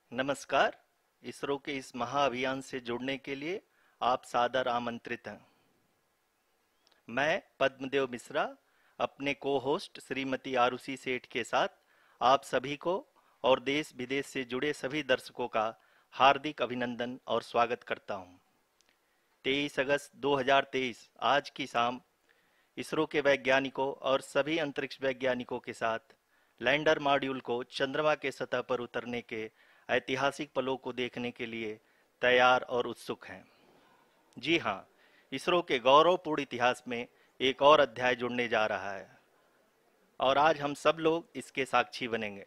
नमस्कार। इसरो के इस महाअभियान से जुड़ने के लिए आप सादर आमंत्रित हैं। मैं पद्मदेव मिश्रा अपने को-होस्ट श्रीमती आरुषि सेठ के साथ आप सभी को और देश विदेश से जुड़े सभी दर्शकों का हार्दिक अभिनंदन और स्वागत करता हूं। 23 अगस्त 2023 आज की शाम इसरो के वैज्ञानिकों और सभी अंतरिक्ष वैज्ञानिकों के साथ लैंडर मॉड्यूल को चंद्रमा के सतह पर उतरने के ऐतिहासिक पलों को देखने के लिए तैयार और उत्सुक हैं। जी हाँ, इसरो के गौरवपूर्ण इतिहास में एक और अध्याय जुड़ने जा रहा है और आज हम सब लोग इसके साक्षी बनेंगे।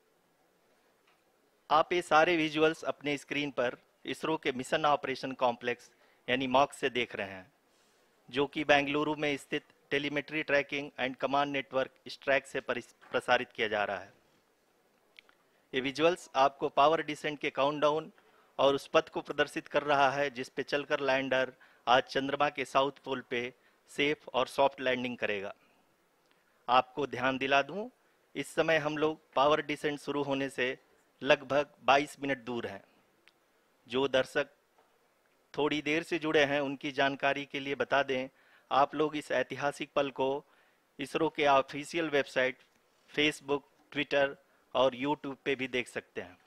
आप ये सारे विजुअल्स अपने स्क्रीन पर इसरो के मिशन ऑपरेशन कॉम्प्लेक्स यानी मॉक से देख रहे हैं, जो कि बेंगलुरु में स्थित telemetry tracking and command network ISTRAC से प्रसारित किया जा रहा है। ये विजुअल्स आपको पावर डिसेंट के काउंटडाउन और उस पथ को प्रदर्शित कर रहा है जिस पे चलकर लैंडर आज चंद्रमा के साउथ पोल पे सेफ और सॉफ्ट लैंडिंग करेगा। आपको ध्यान दिला दूं, इस समय हम लोग पावर डिसेंट शुरू होने से लगभग 22 मिनट दूर हैं। जो दर्शक थोड़ी देर से जुड़े हैं उनकी जानकारी के लिए बता दें, आप लोग इस ऐतिहासिक पल को इसरो के ऑफिशियल वेबसाइट, फेसबुक, ट्विटर और यूट्यूब पे भी देख सकते हैं।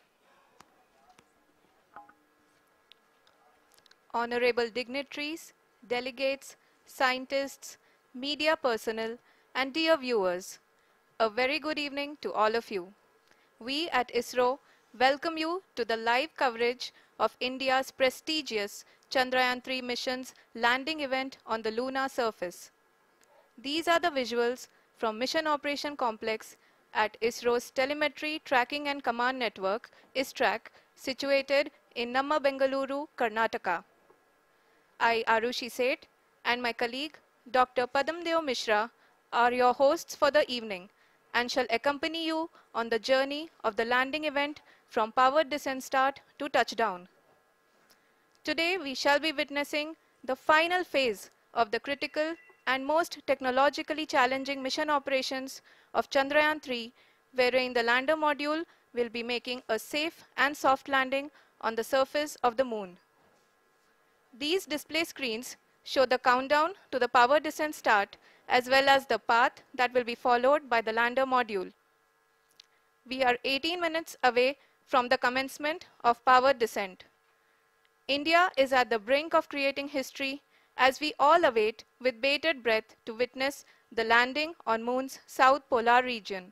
Honorable dignitaries, delegates, scientists, media personnel, and dear viewers, a very good evening to all of you. We at ISRO welcome you to the live coverage of India's prestigious Chandrayaan-3 mission's landing event on the lunar surface. These are the visuals from Mission Operation Complex at ISRO's Telemetry Tracking and Command Network, ISTRAC, situated in Namma, Bengaluru, Karnataka. I, Arushi Seth, and my colleague, Dr. Padamdeo Mishra, are your hosts for the evening and shall accompany you on the journey of the landing event from powered descent start to touchdown. Today, we shall be witnessing the final phase of the critical and most technologically challenging mission operations of Chandrayaan-3, wherein the lander module will be making a safe and soft landing on the surface of the moon. These display screens show the countdown to the power descent start as well as the path that will be followed by the lander module. We are 18 minutes away from the commencement of power descent. India is at the brink of creating history as we all await with bated breath to witness the landing on Moon's south polar region.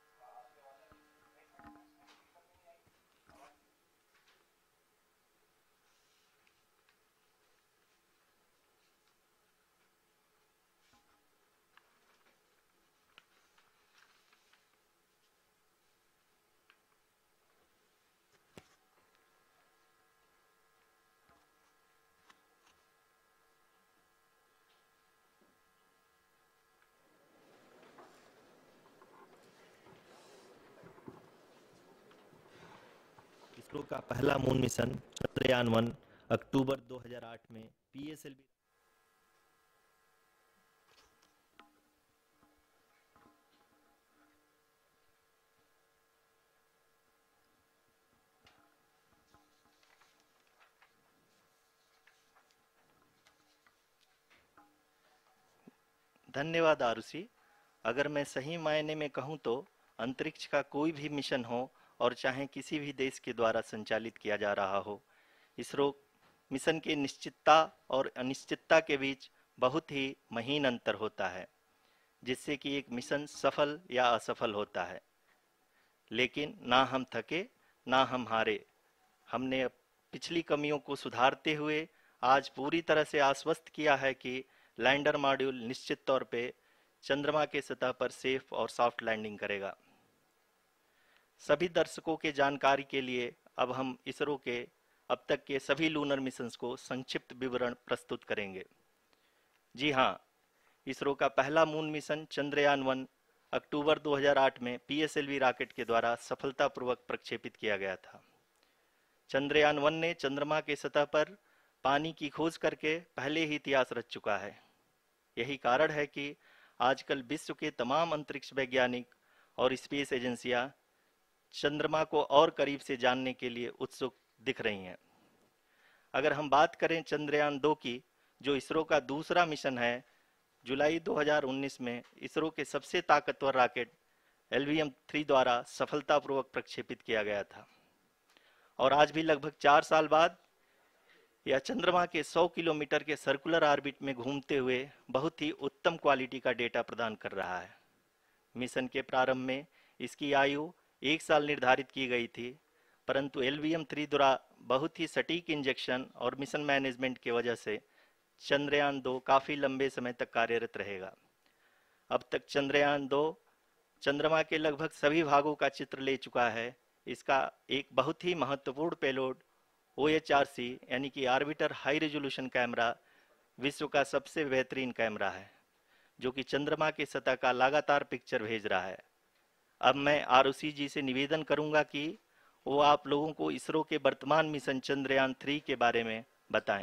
ISRO का पहला moon mission Chandrayaan one अक्टूबर 2008 में PSLV धन्यवाद आरुषि। अगर मैं सही मायने में कहूं तो अंतरिक्ष का कोई भी मिशन हो और चाहे किसी भी देश के द्वारा संचालित किया जा रहा हो, इसरो मिशन की निश्चितता और अनिश्चितता के बीच बहुत ही महीन अंतर होता है, जिससे कि एक मिशन सफल या असफल होता है। लेकिन ना हम थके ना हम हारे। हमने पिछली कमियों को सुधारते हुए आज पूरी तरह से आश्वस्त किया है कि लैंडर मॉड्यूल निश्चित तौर पे चंद्रमा के सतह पर सेफ और सॉफ्ट लैंडिंग करेगा। सभी दर्शकों के जानकारी के लिए अब हम इसरो के अब तक के सभी लूनर मिशंस को संक्षिप्त विवरण प्रस्तुत करेंगे। जी हाँ, इसरो का पहला मून मिशन चंद्रयान-1 अक्टूबर 2008 में पीएसएलवी रॉकेट के द्वारा सफलतापूर्वक प्रक्षेपित किया गया था। चंद्रयान-1 ने चंद्रमा के सतह पर पानी की खोज करके पहले ही इतिहास रच चुका है। यही कारण है कि आजकल विश्व के तमाम अंतरिक्ष वैज्ञानिक और स्पेस एजेंसियां चंद्रमा को और करीब से जानने के लिए उत्सुक दिख रही हैं। अगर हम बात करें चंद्रयान 2 की, जो इसरो का दूसरा मिशन है, जुलाई 2019 में इसरो के सबसे ताकतवर रॉकेट LVM-3 द्वारा सफलतापूर्वक प्रक्षेपित किया गया था और आज भी लगभग 4 साल बाद यह चंद्रमा के 100 किलोमीटर के सर्कुलर ऑर्बिट में घूमते हुए बहुत ही उत्तम क्वालिटी का डेटा प्रदान कर रहा है। मिशन के प्रारंभ में इसकी आयु 1 साल निर्धारित की गई थी, परंतु LVM-3 द्वारा बहुत ही सटीक इंजेक्शन और मिशन मैनेजमेंट की वजह से चंद्रयान 2 काफी लंबे समय तक कार्यरत रहेगा। अब तक चंद्रयान 2 चंद्रमा के लगभग सभी भागों का चित्र ले चुका है। इसका एक बहुत ही महत्वपूर्ण पेलोड OHRC यानी कि ऑर्बिटर हाई रेजोल्यूशन कैमरा विश्व का सबसे बेहतरीन कैमरा है, जो कि चंद्रमा की सतह का लगातार पिक्चर भेज रहा है। अब मैं ROC जी से निवेदन करूंगा कि वो आप लोगों को इसरो के वर्तमान मिशन चंद्रयान 3 के बारे में बताएं।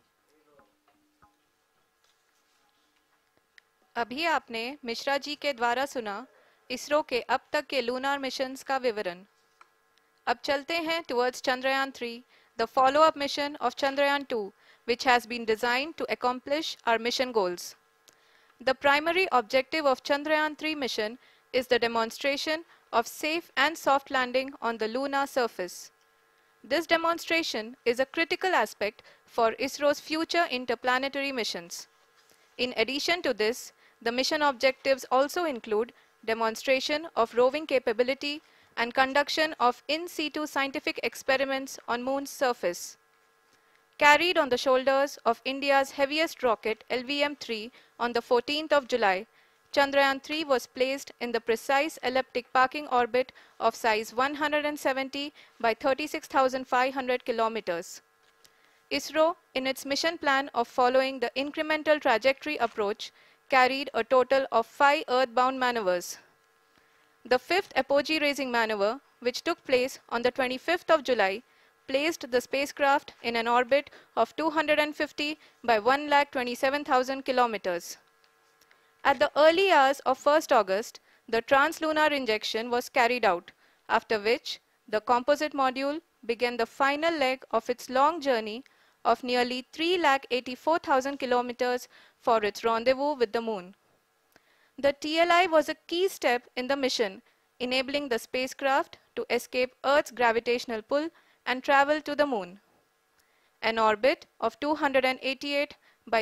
अभी आपने मिश्रा जी के द्वारा सुना इसरो के अब तक के लूनार मिशंस का विवरण। अब चलते हैं towards Chandrayaan 3, the follow-up mission of Chandrayaan 2, which has been designed to accomplish our mission goals. The primary objective of Chandrayaan 3 mission is the demonstration of safe and soft landing on the lunar surface. This demonstration is a critical aspect for ISRO's future interplanetary missions. In addition to this, the mission objectives also include demonstration of roving capability and conduction of in situ scientific experiments on Moon's surface. Carried on the shoulders of India's heaviest rocket LVM-3 on the 14th of July, Chandrayaan 3 was placed in the precise elliptic parking orbit of size 170 by 36,500 kilometers. ISRO, in its mission plan of following the incremental trajectory approach, carried a total of 5 earthbound maneuvers. The fifth apogee raising maneuver, which took place on the 25th of July, placed the spacecraft in an orbit of 250 by 1,27,000 kilometers. At the early hours of 1st August, the translunar injection was carried out, after which the composite module began the final leg of its long journey of nearly 3,84,000 kilometers for its rendezvous with the Moon. The TLI was a key step in the mission, enabling the spacecraft to escape Earth's gravitational pull and travel to the Moon. An orbit of 288 by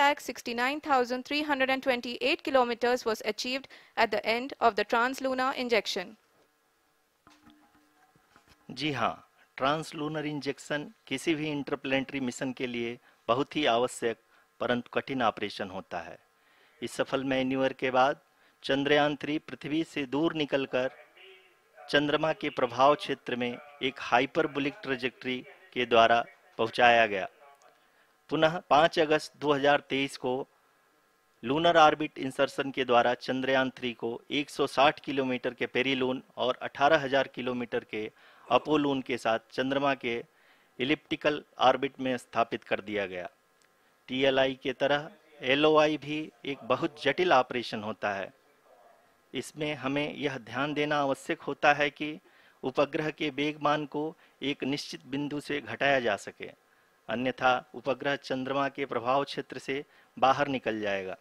3,69,328 kilometers was achieved at the end of the translunar injection. जी हाँ, translunar injection किसी भी interplanetary mission के लिए बहुत ही आवश्यक परंतु कठिन ऑपरेशन होता है। इस सफल मैन्यूवर के बाद चंद्रयान 3 पृथ्वी से दूर निकलकर चंद्रमा के प्रभाव क्षेत्र में एक हाइपरबोलिक ट्रैजेक्टरी के द्वारा पहुंचाया गया। पुनः 5 अगस्त 2023 को लूनर ऑर्बिट इंसर्शन के द्वारा चंद्रयान 3 को 160 किलोमीटर के पेरीलून और 18,000 किलोमीटर के अपोलून के साथ चंद्रमा के इलिप्टिकल ऑर्बिट में स्थापित कर दिया गया। TLI के तरह LOI भी एक बहुत जटिल ऑपरेशन होता है। इसमें हमें यह ध्यान देना आवश्यक होता है कि उपग्रह के वेगमान को एक निश्चित बिंदु से घटाया जा सके, अन्यथा उपग्रह चंद्रमा के प्रभाव क्षेत्र से बाहर निकल जाएगा।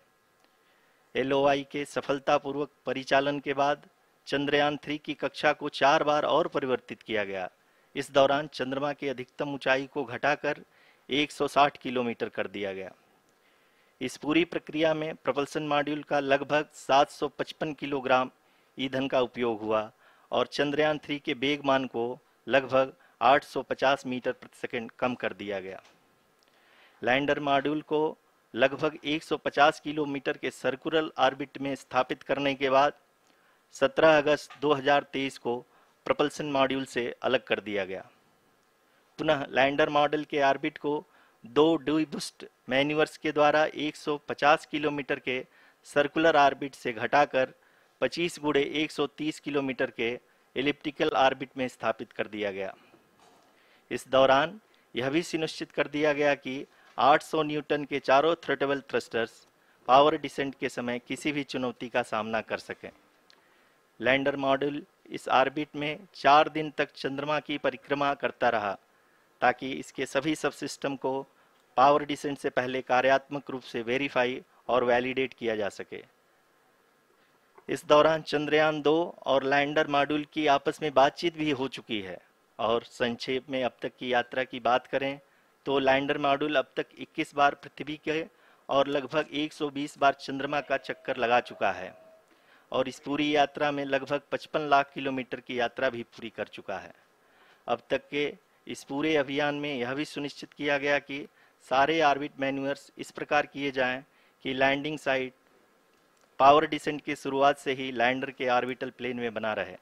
LOI के सफलतापूर्वक परिचालन के बाद चंद्रयान 3 की कक्षा को 4 बार और परिवर्तित किया गया। इस दौरान चंद्रमा की अधिकतम ऊंचाई को घटाकर 160 किलोमीटर कर दिया गया। इस पूरी प्रक्रिया में प्रपल्सन मॉड्यूल का लगभग 755 किलोग्राम ईंधन का उपयोग हुआ और चंद्रयान 3 के वेगमान को लगभग 850 मीटर प्रति सेकंड कम कर दिया गया। लैंडर मॉड्यूल को लगभग 150 किलोमीटर के सर्कुलर ऑर्बिट में स्थापित करने के बाद 17 अगस्त 2023 को प्रपल्सन मॉड्यूल से अलग कर दिया गया। पुनः लैंडर मॉडल के ऑर्बिट को 2 डीबूस्ट मैन्यूवर्स के द्वारा 150 किलोमीटर के सर्कुलर ऑर्बिट से घटाकर 25 गुणे 130 किलोमीटर के एलिप्टिकल ऑर्बिट में स्थापित कर दिया गया। इस दौरान यह भी सुनिश्चित कर दिया गया कि 800 न्यूटन के चारों थ्रोटल थ्रस्टर्स पावर डिसेंट के समय किसी भी चुनौती का सामना कर सकें। लैंडर मॉड्यूल इस ऑर्बिट में 4 दिन तक चंद्रमा की परिक्रमा करता रहा ताकि इसके सभी सब सिस्टम को पावर डिसेंट से पहले कार्यात्मक रूप से वेरीफाई और वैलिडेट किया जा सके। इस दौरान चंद्रयान 2 और लैंडर मॉड्यूल की आपस में बातचीत भी हो चुकी है। और संक्षेप में अब तक की यात्रा की बात करें तो लैंडर मॉड्यूल अब तक 21 बार पृथ्वी के और लगभग 120 बार चंद्रमा का चक्कर लगा चुका है और इस पूरी यात्रा में लगभग 55 लाख किलोमीटर की यात्रा भी पूरी कर चुका है। अब तक के इस पूरे अभियान में यह भी सुनिश्चित किया गया कि सारे ऑर्बिट मैन्यूअर्स इस प्रकार किए जाएं कि लैंडिंग साइट पावर डिसेंट की शुरुआत से ही लैंडर के ऑर्बिटल प्लेन में बना रहे।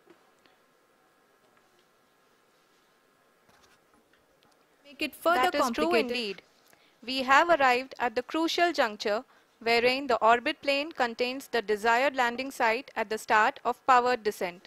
Make it further that is true indeed. We have arrived at the crucial juncture wherein the orbit plane contains the desired landing site at the start of powered descent.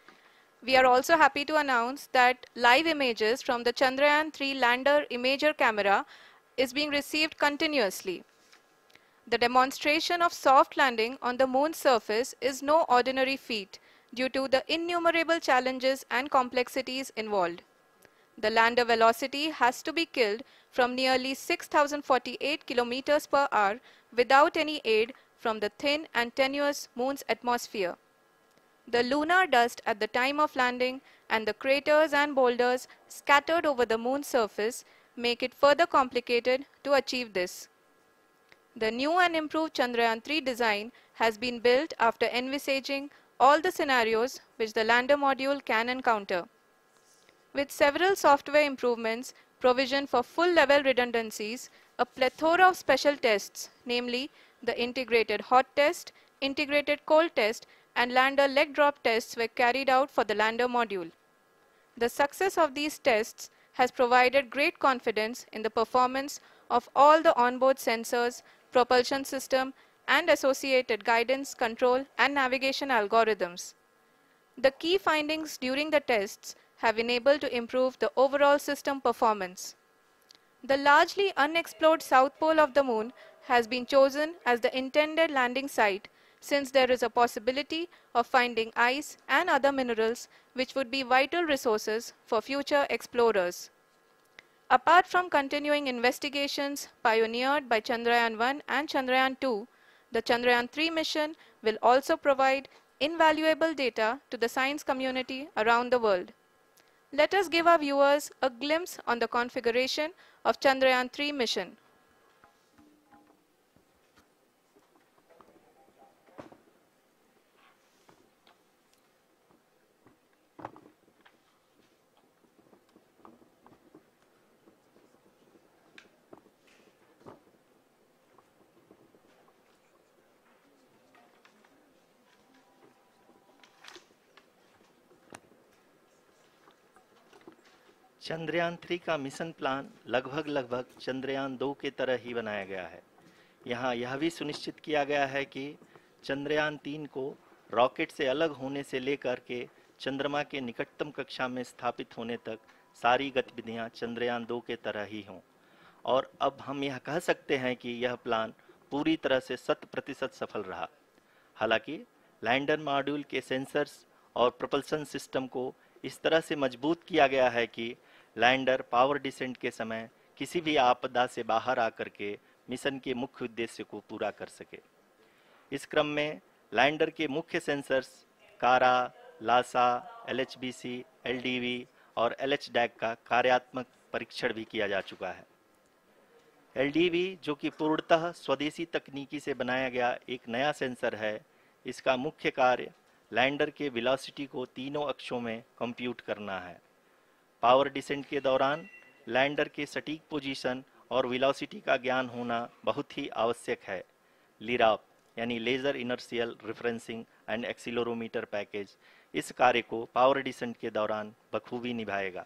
We are also happy to announce that live images from the Chandrayaan-3 lander imager camera is being received continuously. The demonstration of soft landing on the moon's surface is no ordinary feat due to the innumerable challenges and complexities involved. The lander velocity has to be killed from nearly 6,048 kilometers per hour without any aid from the thin and tenuous moon's atmosphere. The lunar dust at the time of landing and the craters and boulders scattered over the moon's surface make it further complicated to achieve this. The new and improved Chandrayaan-3 design has been built after envisaging all the scenarios which the lander module can encounter. With several software improvements, provision for full-level redundancies, a plethora of special tests, namely the integrated hot test, integrated cold test, and lander leg drop tests were carried out for the lander module. The success of these tests has provided great confidence in the performance of all the onboard sensors, propulsion system, and associated guidance, control, and navigation algorithms. The key findings during the tests have enabled to improve the overall system performance. The largely unexplored south pole of the moon has been chosen as the intended landing site since there is a possibility of finding ice and other minerals which would be vital resources for future explorers. Apart from continuing investigations pioneered by Chandrayaan-1 and Chandrayaan-2, the Chandrayaan-3 mission will also provide invaluable data to the science community around the world. Let us give our viewers a glimpse on the configuration of Chandrayaan-3 mission. Chandrayaan 3 का mission plan लगभग चंद्रयान 2 के तरह ही बनाया गया है। यहाँ यह भी सुनिश्चित किया गया है कि चंद्रयान 3 को रॉकेट से अलग होने से लेकर के चंद्रमा के निकटतम कक्षा में स्थापित होने तक सारी गतिविधियाँ चंद्रयान 2 के तरह ही हों। और अब हम यह कह सकते हैं कि यह प्लान पूरी तरह से 100% सफल रहा। हालांकि लैंडर मॉड्यूल के सेंसर्स और प्रोपल्शन सिस्टम को इस तरह से मजबूत किया गया है कि लैंडर पावर डिसेंट के समय किसी भी आपदा से बाहर आकर के मिशन के मुख्य उद्देश्य को पूरा कर सके। इस क्रम में लैंडर के मुख्य सेंसर्स कारा, लासा, LHBC, LDV और LHDAC का कार्यात्मक परीक्षण भी किया जा चुका है। LDV जो कि पूर्णतः स्वदेशी तकनीकी से बनाया गया एक नया सेंसर है, इसका मुख्य कार्य लैंडर के वेलोसिटी को तीनों अक्षों में कंप्यूट करना है। पावर डिसेंट के दौरान लैंडर के सटीक पोजीशन और वेलोसिटी का ज्ञान होना बहुत ही आवश्यक है। लिराप यानी laser inertial referencing and accelerometer package इस कार्य को पावर डिसेंट के दौरान बखूबी निभाएगा।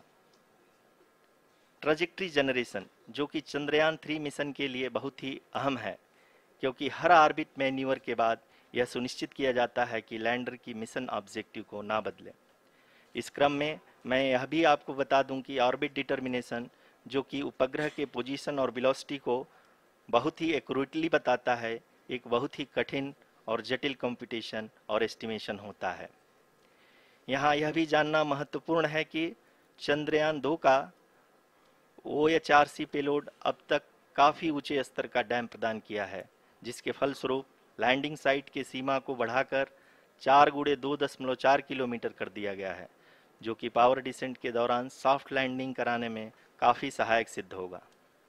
ट्रैजेक्टरी जनरेशन जो कि चंद्रयान 3 मिशन के लिए बहुत ही अहम है, क्योंकि हर ऑर्बिट मैन्यूवर के बाद यह सुनिश्चित किया जाता है कि लैंडर की मिशन ऑब्जेक्टिव को ना बदले। इस क्रम में मैं यह भी आपको बता दूं कि ऑर्बिट डिटर्मिनेशन जो कि उपग्रह के पोजीशन और वेलोसिटी को बहुत ही एक्यूरेटली बताता है, एक बहुत ही कठिन और जटिल कंप्यूटेशन और एस्टिमेशन होता है। यहाँ यह भी जानना महत्वपूर्ण है कि चंद्रयान 2 का OHRC पेलोड अब तक काफी ऊंचे स्तर का डैम प्रदान किया है, जिसके फलस्वरूप लैंडिंग साइट की सीमा को बढ़ाकर 4x2.4 किलोमीटर कर दिया गया है, जो कि पावर डिसेंट के दौरान सॉफ्ट लैंडिंग कराने में काफी सहायक सिद्ध होगा।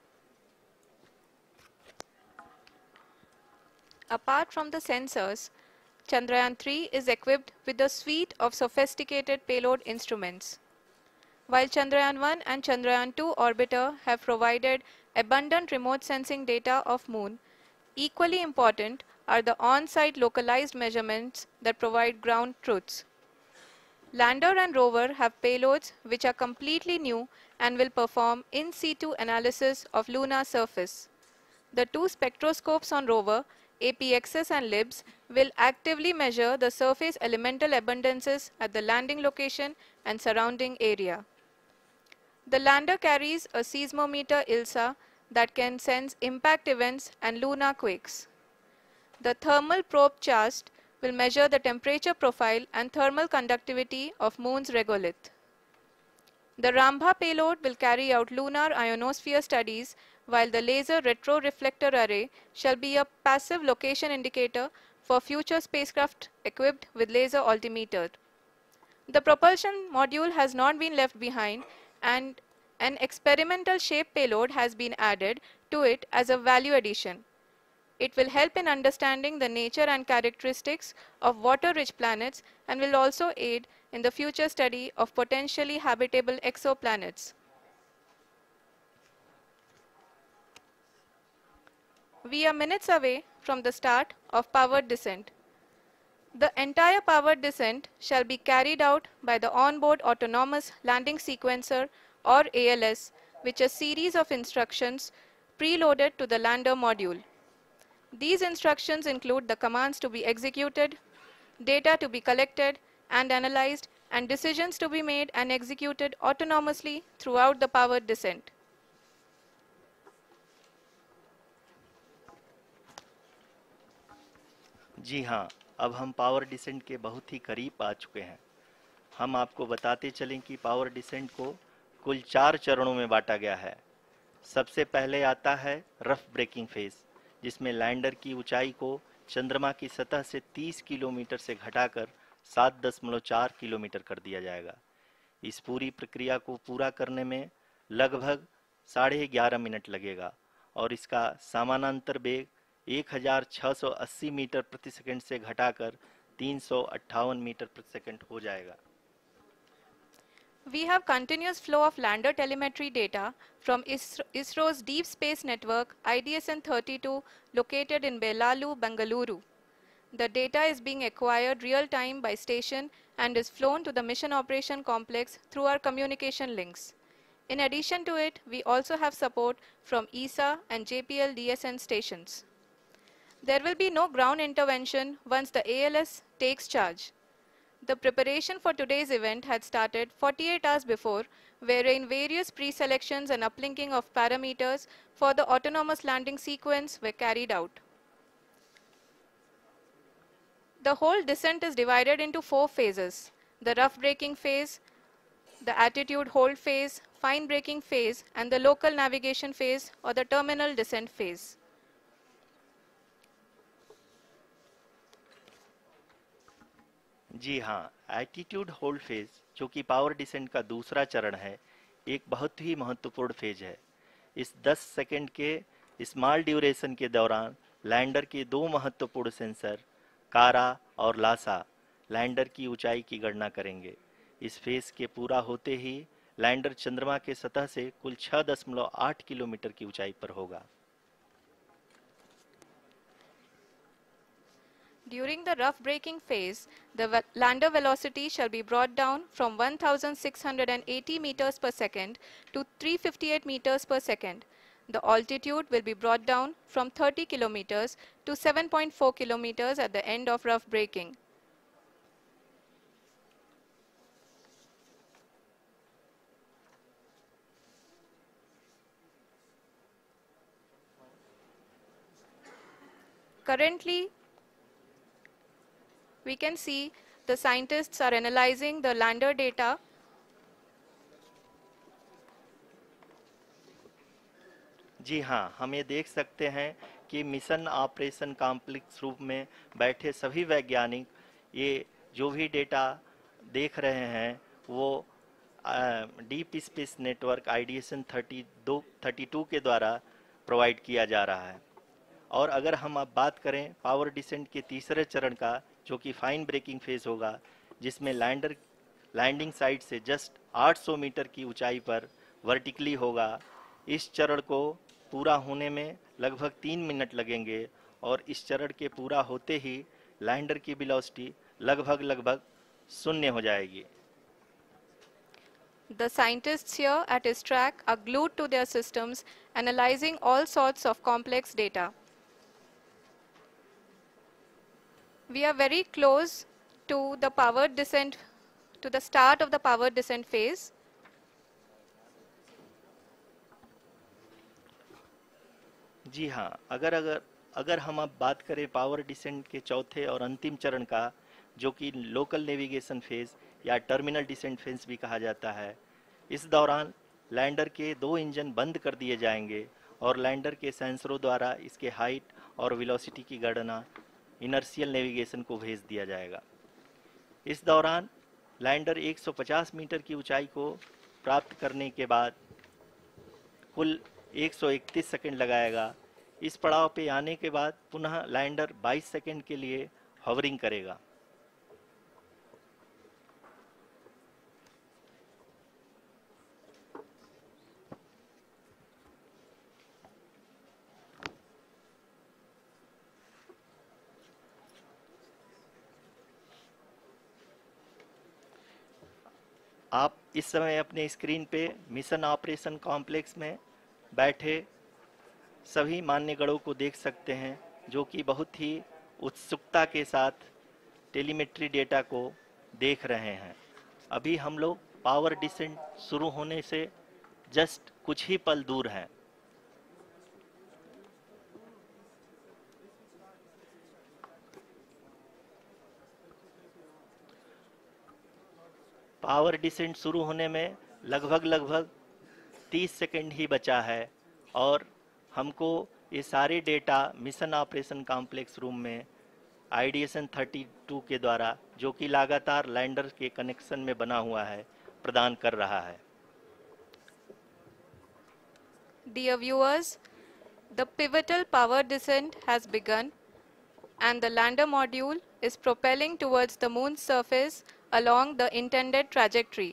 Apart from the sensors, Chandrayaan-3 is equipped with a suite of sophisticated payload instruments. While Chandrayaan-1 and Chandrayaan-2 orbiter have provided abundant remote sensing data of Moon, equally important are the on-site localized measurements that provide ground truths. Lander and rover have payloads which are completely new and will perform in situ analysis of lunar surface. The two spectroscopes on rover, APXS and LIBS, will actively measure the surface elemental abundances at the landing location and surrounding area. The lander carries a seismometer ILSA that can sense impact events and lunar quakes. The thermal probe CHAST will measure the temperature profile and thermal conductivity of Moon's regolith. The Rambha payload will carry out lunar ionosphere studies, while the laser retroreflector array shall be a passive location indicator for future spacecraft equipped with laser altimeter. The propulsion module has not been left behind, and an experimental shape payload has been added to it as a value addition. It will help in understanding the nature and characteristics of water-rich planets and will also aid in the future study of potentially habitable exoplanets. We are minutes away from the start of powered descent. The entire powered descent shall be carried out by the onboard autonomous landing sequencer, or ALS, which is a series of instructions preloaded to the lander module. These instructions include the commands to be executed, data to be collected and analyzed, and decisions to be made and executed autonomously throughout the powered descent. जी हाँ, अब हम power descent के बहुत ही करीब आ चुके हैं। हम आपको बताते चलें कि पावर डिसेंट को कुल 4 चरणों में बांटा गया है। सबसे पहले आता है रफ ब्रेकिंग फेज, जिसमें लैंडर की ऊंचाई को चंद्रमा की सतह से 30 किलोमीटर से घटाकर 7.4 किलोमीटर कर दिया जाएगा। इस पूरी प्रक्रिया को पूरा करने में लगभग 11.5 मिनट लगेगा और इसका समानांतर वेग 1680 मीटर प्रति सेकंड से घटाकर 358 मीटर प्रति सेकंड हो जाएगा। We have continuous flow of lander telemetry data from ISRO's Deep Space Network IDSN-32 located in Belalu, Bengaluru. The data is being acquired real-time by station and is flown to the Mission Operation Complex through our communication links. In addition to it, we also have support from ESA and JPL DSN stations. There will be no ground intervention once the ALS takes charge. The preparation for today's event had started 48 hours before, wherein various pre-selections and uplinking of parameters for the autonomous landing sequence were carried out. The whole descent is divided into 4 phases: the rough braking phase, the attitude hold phase, fine braking phase, and the local navigation phase or the terminal descent phase. जी हाँ, attitude hold phase, जो कि power descent का दूसरा चरण है, एक बहुत ही महत्वपूर्ण फेज है। इस 10 सेकंड के स्मॉल ड्यूरेशन के दौरान लैंडर के 2 महत्वपूर्ण सेंसर कारा और लासा लैंडर की ऊंचाई की गणना करेंगे। इस फेज के पूरा होते ही लैंडर चंद्रमा के सतह से कुल 6.8 किलोमीटर की ऊंचाई पर होगा। During the rough braking phase, the lander velocity shall be brought down from 1680 meters per second to 358 meters per second. The altitude will be brought down from 30 kilometers to 7.4 kilometers at the end of rough braking. Currently, we can see the scientists are analyzing the lander data. जी हाँ, हम ये देख सकते हैं कि mission operation complex रूप में बैठे सभी वैज्ञानिक ये जो भी डेटा देख रहे हैं वो डीप स्पेस नेटवर्क आईडीएसन 32 के द्वारा प्रोवाइड किया जा रहा है। और अगर हम अब बात करें पावर डिसेंट के तीसरे चरण का, जो कि फाइन ब्रेकिंग फेज होगा, जिसमें लैंडिंग साइट से जस्ट 800 मीटर की ऊंचाई पर वर्टिकली होगा। इस चरण को पूरा होने में लगभग 3 मिनट लगेंगे और इस चरण के पूरा होते ही लैंडर की वेलोसिटी लगभग शून्य हो जाएगी। The scientists here at ISTRAC are glued to their systems, analyzing all sorts of complex data. We are very close to the powered descent, to the start of the powered descent phase. जी हाँ, अगर हम अब बात करें power descent के चौथे और अंतिम चरण का, जो कि लोकल नेविगेशन फेज या टर्मिनल डिसेंट फेज भी कहा जाता है, इस दौरान लैंडर के 2 इंजन बंद कर दिए जाएंगे और लैंडर के सेंसरों द्वारा इसके हाइट और वेलोसिटी की गणना इनर्शियल नेविगेशन को भेज दिया जाएगा। इस दौरान लैंडर 150 मीटर की ऊंचाई को प्राप्त करने के बाद कुल 131 सेकंड लगाएगा। इस पड़ाव पे आने के बाद पुनः लैंडर 22 सेकंड के लिए हॉवरिंग करेगा। आप इस समय अपने स्क्रीन पे मिशन ऑपरेशन कॉम्प्लेक्स में बैठे सभी मान्यगणों को देख सकते हैं, जो कि बहुत ही उत्सुकता के साथ टेलीमेट्री डेटा को देख रहे हैं। अभी हम लोग पावर डिसेंट शुरू होने से जस्ट कुछ ही पल दूर हैं। पावर डिसेंट शुरू होने में लगभग 30 सेकंड ही बचा है और हमको ये सारे data mission operation complex room में आईडीएसन 32 के द्वारा, जो कि लगातार लैंडर के कनेक्शन में बना हुआ है, प्रदान कर रहा है। Dear viewers, the pivotal power descent has begun and the lander module is propelling towards the moon's surface along the intended trajectory.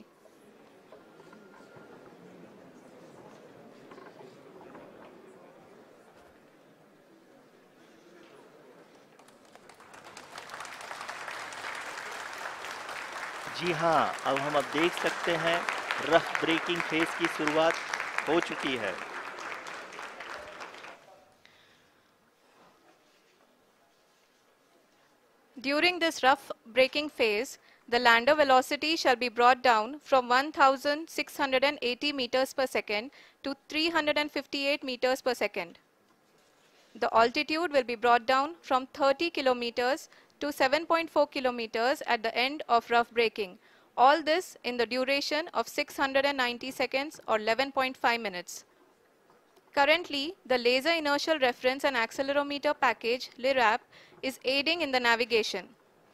जी हाँ, अब हम देख सकते हैं रफ ब्रेकिंग फेज की शुरुआत हो चुकी है। During this rough braking phase, the lander velocity shall be brought down from 1680 meters per second to 358 meters per second. The altitude will be brought down from 30 kilometers to 7.4 kilometers at the end of rough braking. All this in the duration of 690 seconds or 11.5 minutes. Currently, the Laser Inertial Reference and Accelerometer package, LIRAP, is aiding in the navigation.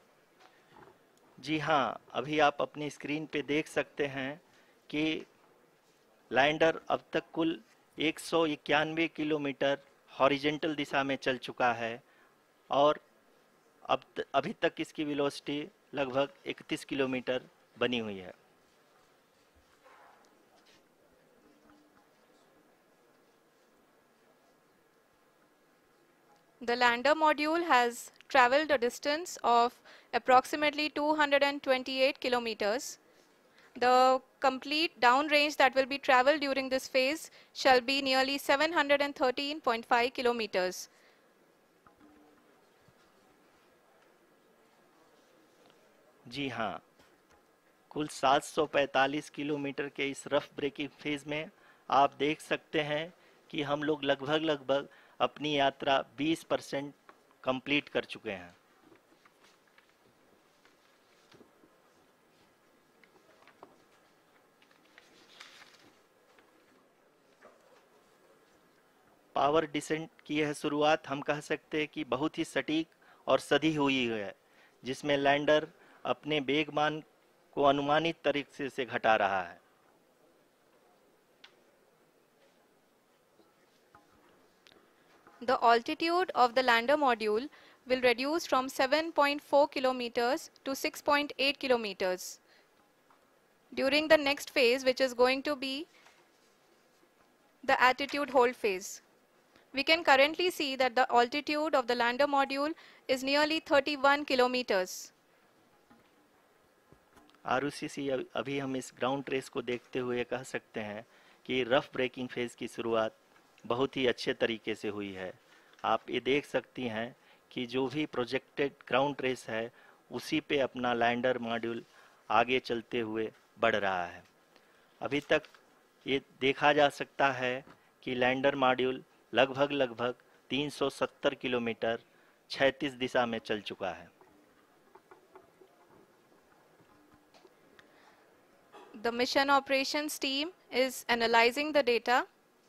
जी हाँ, अभी आप अपनी screen पे देख सकते हैं कि lander अब तक कुल 191 किलोमीटर हॉरिजेंटल दिशा में चल चुका है और अभी तक इसकी वेलोसिटी लगभग 31 किलोमीटर बनी हुई है। The lander module has traveled a distance of approximately 228 kilometers. The complete downrange that will be traveled during this phase shall be nearly 713.5 kilometers. जी हाँ, कुल 745 किलोमीटर के इस रफ ब्रेकिंग फेज में आप देख सकते हैं कि हम लोग लगभग अपनी यात्रा 20% कंप्लीट कर चुके हैं। पावर डिसेंट की यह शुरुआत हम कह सकते हैं कि बहुत ही सटीक और सधी हुई है, जिसमें लैंडर अपने वेगमान को अनुमानित तरीके से घटा रहा है। The altitude of the lander module will reduce from 7.4 kilometers to 6.8 kilometers during the next phase, which is going to be the attitude hold phase. We can currently see that the altitude of the lander module is nearly 31 kilometers. Arushi, अभी हम इस ground trace को देखते हुए कह सकते हैं कि रफ ब्रेकिंग फेज की शुरुआत बहुत ही अच्छे तरीके से हुई है। आप ये देख सकती हैं कि जो भी प्रोजेक्टेड ग्राउंड ट्रेस है उसी पे अपना लैंडर मॉड्यूल आगे चलते हुए बढ़ रहा है। अभी तक ये देखा जा सकता है कि लैंडर मॉड्यूल लगभग 370 किलोमीटर क्षैतिज दिशा में चल चुका है। The mission operations team is analyzing the data.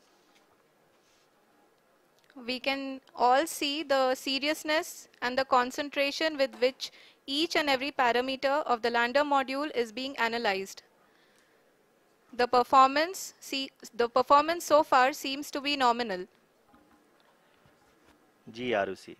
We can all see the seriousness and the concentration with which each and every parameter of the lander module is being analyzed. The performance so far seems to be nominal. जी आरुषि,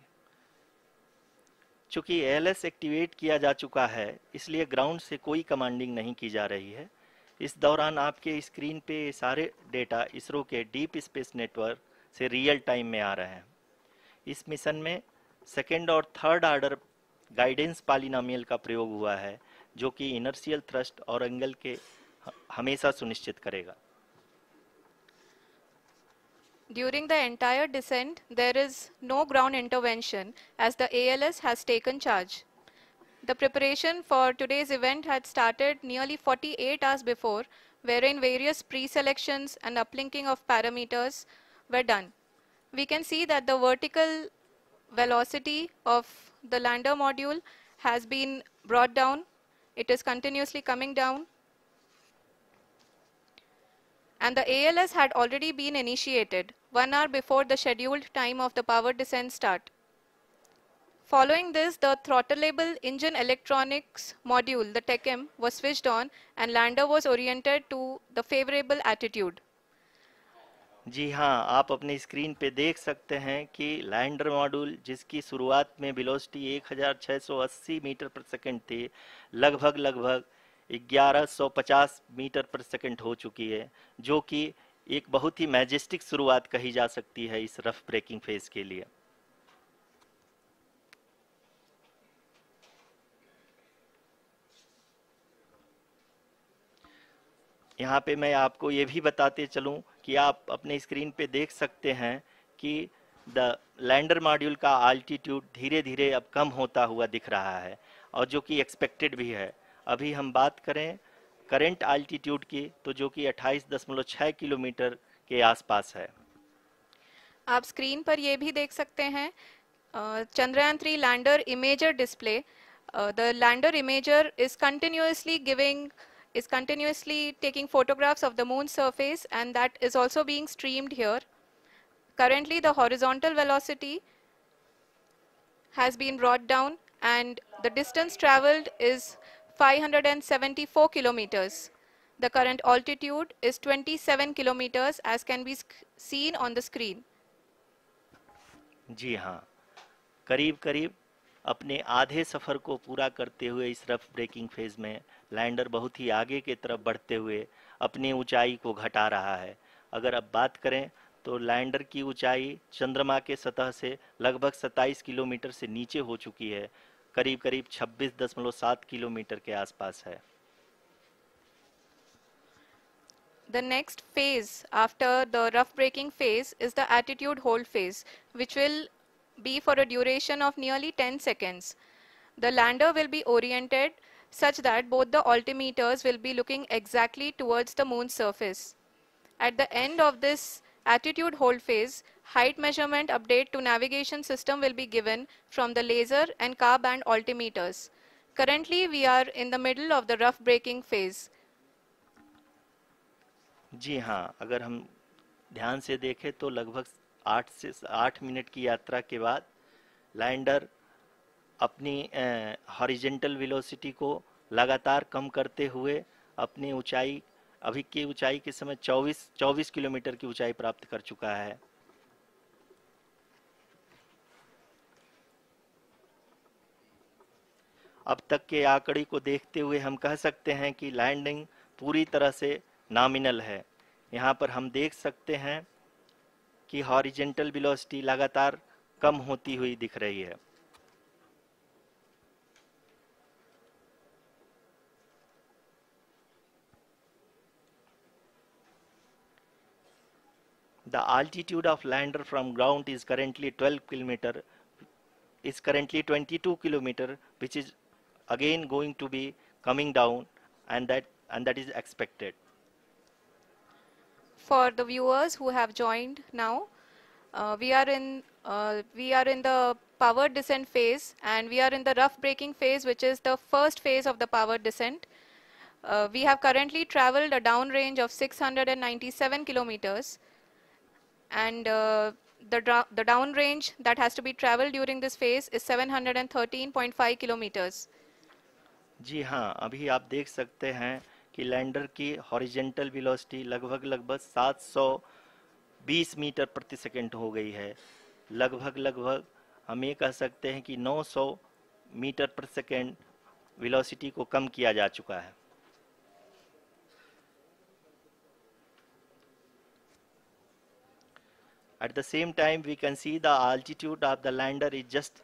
चूंकि ALS activate किया जा चुका है इसलिए ground से कोई commanding नहीं की जा रही है। इस दौरान आपके स्क्रीन पे सारे डेटा इसरो के डीप स्पेस नेटवर्क से रियल टाइम में आ रहे हैं। इस मिशन में सेकेंड और थर्ड ऑर्डर गाइडेंस पॉलिनोमियल का प्रयोग हुआ है, जो कि इनर्शियल थ्रस्ट और एंगल के हमेशा सुनिश्चित करेगा। During the entire descent, there is no ground intervention as the ALS has taken charge. The preparation for today's event had started nearly 48 hours before, wherein various pre-selections and uplinking of parameters were done. We can see that the vertical velocity of the lander module has been brought down. It is continuously coming down. And the ALS had already been initiated 1 hour before the scheduled time of the power descent start. Following this, the throttleable engine electronics module, the TECM, was switched on and lander was oriented to the favorable attitude. जी हाँ, आप अपनी screen पे देख सकते हैं कि lander module जिसकी शुरुआत में वेलोसिटी 1680 मीटर पर सेकंड थी, लगभग 1150 मीटर पर सेकंड हो चुकी है, जो कि एक बहुत ही मैजेस्टिक शुरुआत कही जा सकती है इस रफ ब्रेकिंग फेज के लिए। यहाँ पे मैं आपको ये भी बताते चलूँ कि आप अपने स्क्रीन पे देख सकते हैं कि द लैंडर मॉड्यूल का आल्टीट्यूड धीरे धीरे अब कम होता हुआ दिख रहा है, और जो कि एक्सपेक्टेड भी है। अभी हम बात करें करंट आल्टीट्यूड की, तो जो कि 28.6 किलोमीटर के आसपास है। आप स्क्रीन पर ये भी देख सकते हैं Chandrayaan 3 lander imager display. The lander imager is continuously taking photographs of the moon's surface, and that is also being streamed here. Currently the horizontal velocity has been brought down and the distance traveled is 574 kilometers. The current altitude is 27 kilometers as can be seen on the screen. जी हाँ, करीब करीब अपने आधे सफ़र को पूरा करते हुए इस रफ ब्रेकिंग फेज में लैंडर बहुत ही आगे की तरफ बढ़ते हुए अपनी ऊंचाई को घटा रहा है। अगर अब बात करें तो लैंडर की ऊंचाई चंद्रमा के सतह से लगभग 27 किलोमीटर से नीचे हो चुकी है, करीब करीब 26.7 किलोमीटर के आसपास है। The next phase after the rough braking phase is the attitude hold phase, which will be for a duration of nearly 10 seconds. The lander will be oriented such that both the altimeters will be looking exactly towards the moon's surface. At the end of this attitude hold phase, height measurement update to navigation system will be given from the laser and car band altimeters. Currently, we are in the middle of the rough braking phase. जी हाँ, अगर हम ध्यान से देखें तो लगभग 8 minute की यात्रा के बाद लैंडर अपनी हॉरिजेंटल वेलोसिटी को लगातार कम करते हुए अपनी ऊंचाई, अभी की ऊंचाई के समय 24 किलोमीटर की ऊंचाई प्राप्त कर चुका है। अब तक के आंकड़े को देखते हुए हम कह सकते हैं कि लैंडिंग पूरी तरह से नॉमिनल है। यहाँ पर हम देख सकते हैं कि हॉरिजेंटल वेलोसिटी लगातार कम होती हुई दिख रही है। The altitude of lander from ground is currently 22 kilometer, which is again going to be coming down, and that is expected. For the viewers who have joined now, we are in the powered descent phase, and we are in the rough braking phase, which is the first phase of the powered descent. We have currently traveled a downrange of 697 kilometers, and the downrange that has to be traveled during this phase is 713.5 kilometers. जी हाँ, अभी आप देख सकते हैं कि lander की horizontal velocity लगभग 720 metre प्रति सेकंड हो गई है। लगभग हम ये कह सकते हैं कि 900 मीटर प्रति सेकंड वेलोसिटी को कम किया जा चुका है। At the same time, we can see the altitude of the lander is just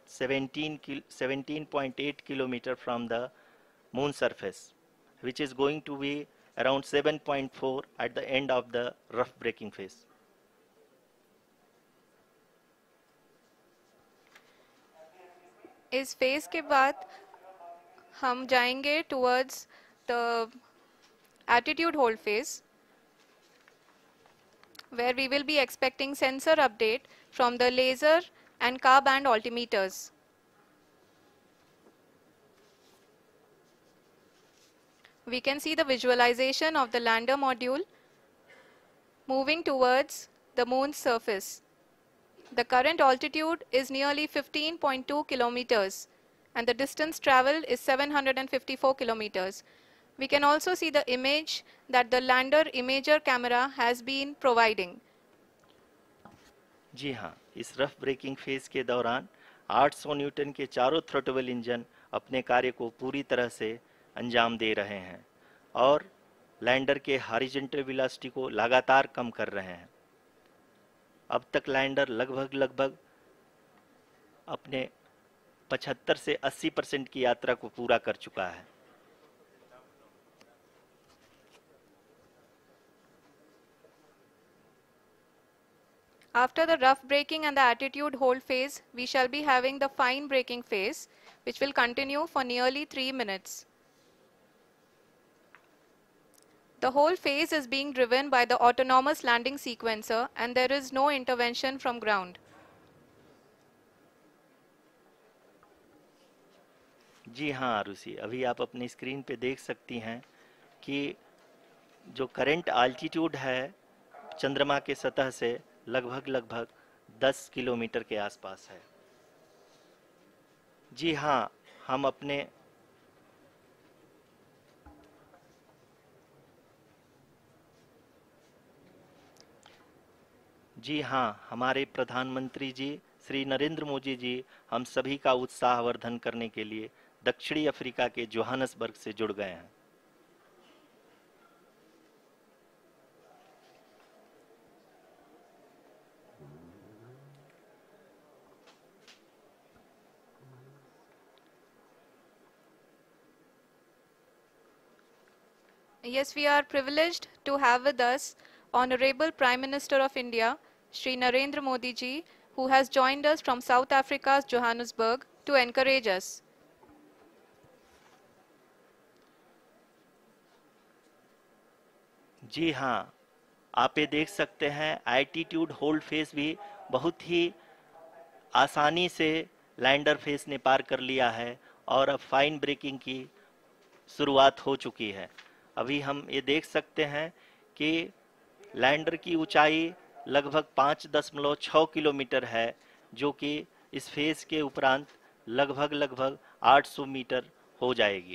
17.8 kilometer from the moon surface, which is going to be around 7.4 at the end of the rough braking phase. इस phase के बाद हम जाएंगे towards the attitude hold phase, where we will be expecting sensor update from the laser and car band altimeters. We can see the visualization of the lander module moving towards the moon's surface. The current altitude is nearly 15.2 kilometers, and the distance traveled is 754 kilometers. We can also see the image that the lander imager camera has been providing. जी हाँ, इस rough braking phase के दौरान 800 Newton के चारों throttle engine अपने कार्य को पूरी तरह से अंजाम दे रहे हैं और लैंडर के हॉरिजॉन्टल वेलोसिटी को लगातार कम कर रहे हैं। अब तक लैंडर लगभग अपने 75 से 80% की यात्रा को पूरा कर चुका है। After the rough braking and the attitude hold phase, we shall be having the fine braking phase, which will continue for nearly 3 minutes. The whole phase is being driven by the autonomous landing sequencer, and there is no intervention from ground. जी हाँ आरुषि, अभी आप अपनी screen पे देख सकती हैं कि जो करंट आल्टीट्यूड है चंद्रमा के सतह से लगभग 10 किलोमीटर के आसपास है। जी हाँ, हम अपने जी हाँ, हमारे प्रधानमंत्री जी श्री नरेंद्र मोदी जी हम सभी का उत्साहवर्धन करने के लिए दक्षिणी अफ्रीका के जोहानसबर्ग से जुड़ गए हैं। Yes, we are privileged to have with us Honorable Prime Minister of India, Shri Narendra Modi ji, who has joined us from South Africa's Johannesburg to encourage us. जी हाँ, आप ये देख सकते हैं एल्टीट्यूड होल्ड फेस भी बहुत ही आसानी से लैंडर फेस ने पार कर लिया है और अब फाइन ब्रेकिंग की शुरुआत हो चुकी है। अभी हम ये देख सकते हैं कि लैंडर की ऊंचाई लगभग 5.6 किलोमीटर है, जो कि इस फेज के उपरांत लगभग 800 मीटर हो जाएगी।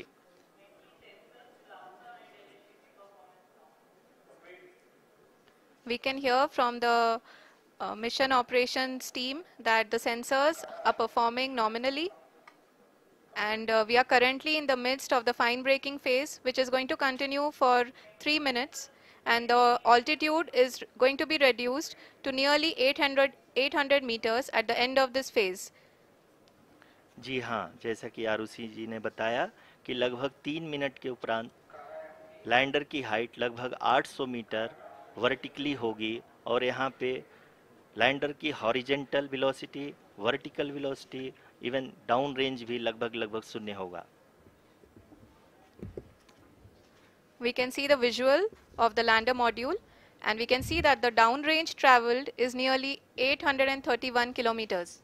We can hear from the mission operations team that the sensors are performing nominally, and we are currently in the midst of the fine braking phase, which is going to continue for 3 minutes, and the altitude is going to be reduced to nearly 800 meters at the end of this phase. जी हाँ, जैसा कि आरुषि जी ने बताया कि लगभग 3 minute के उपरांत lander की हाइट लगभग 800 मीटर वर्टिकली होगी, और यहाँ पे लैंडर की horizontal velocity, vertical velocity, even down range भी लगभग शून्य होगा। We can see the visual of the lander module, and we can see that the downrange traveled is nearly 831 kilometers.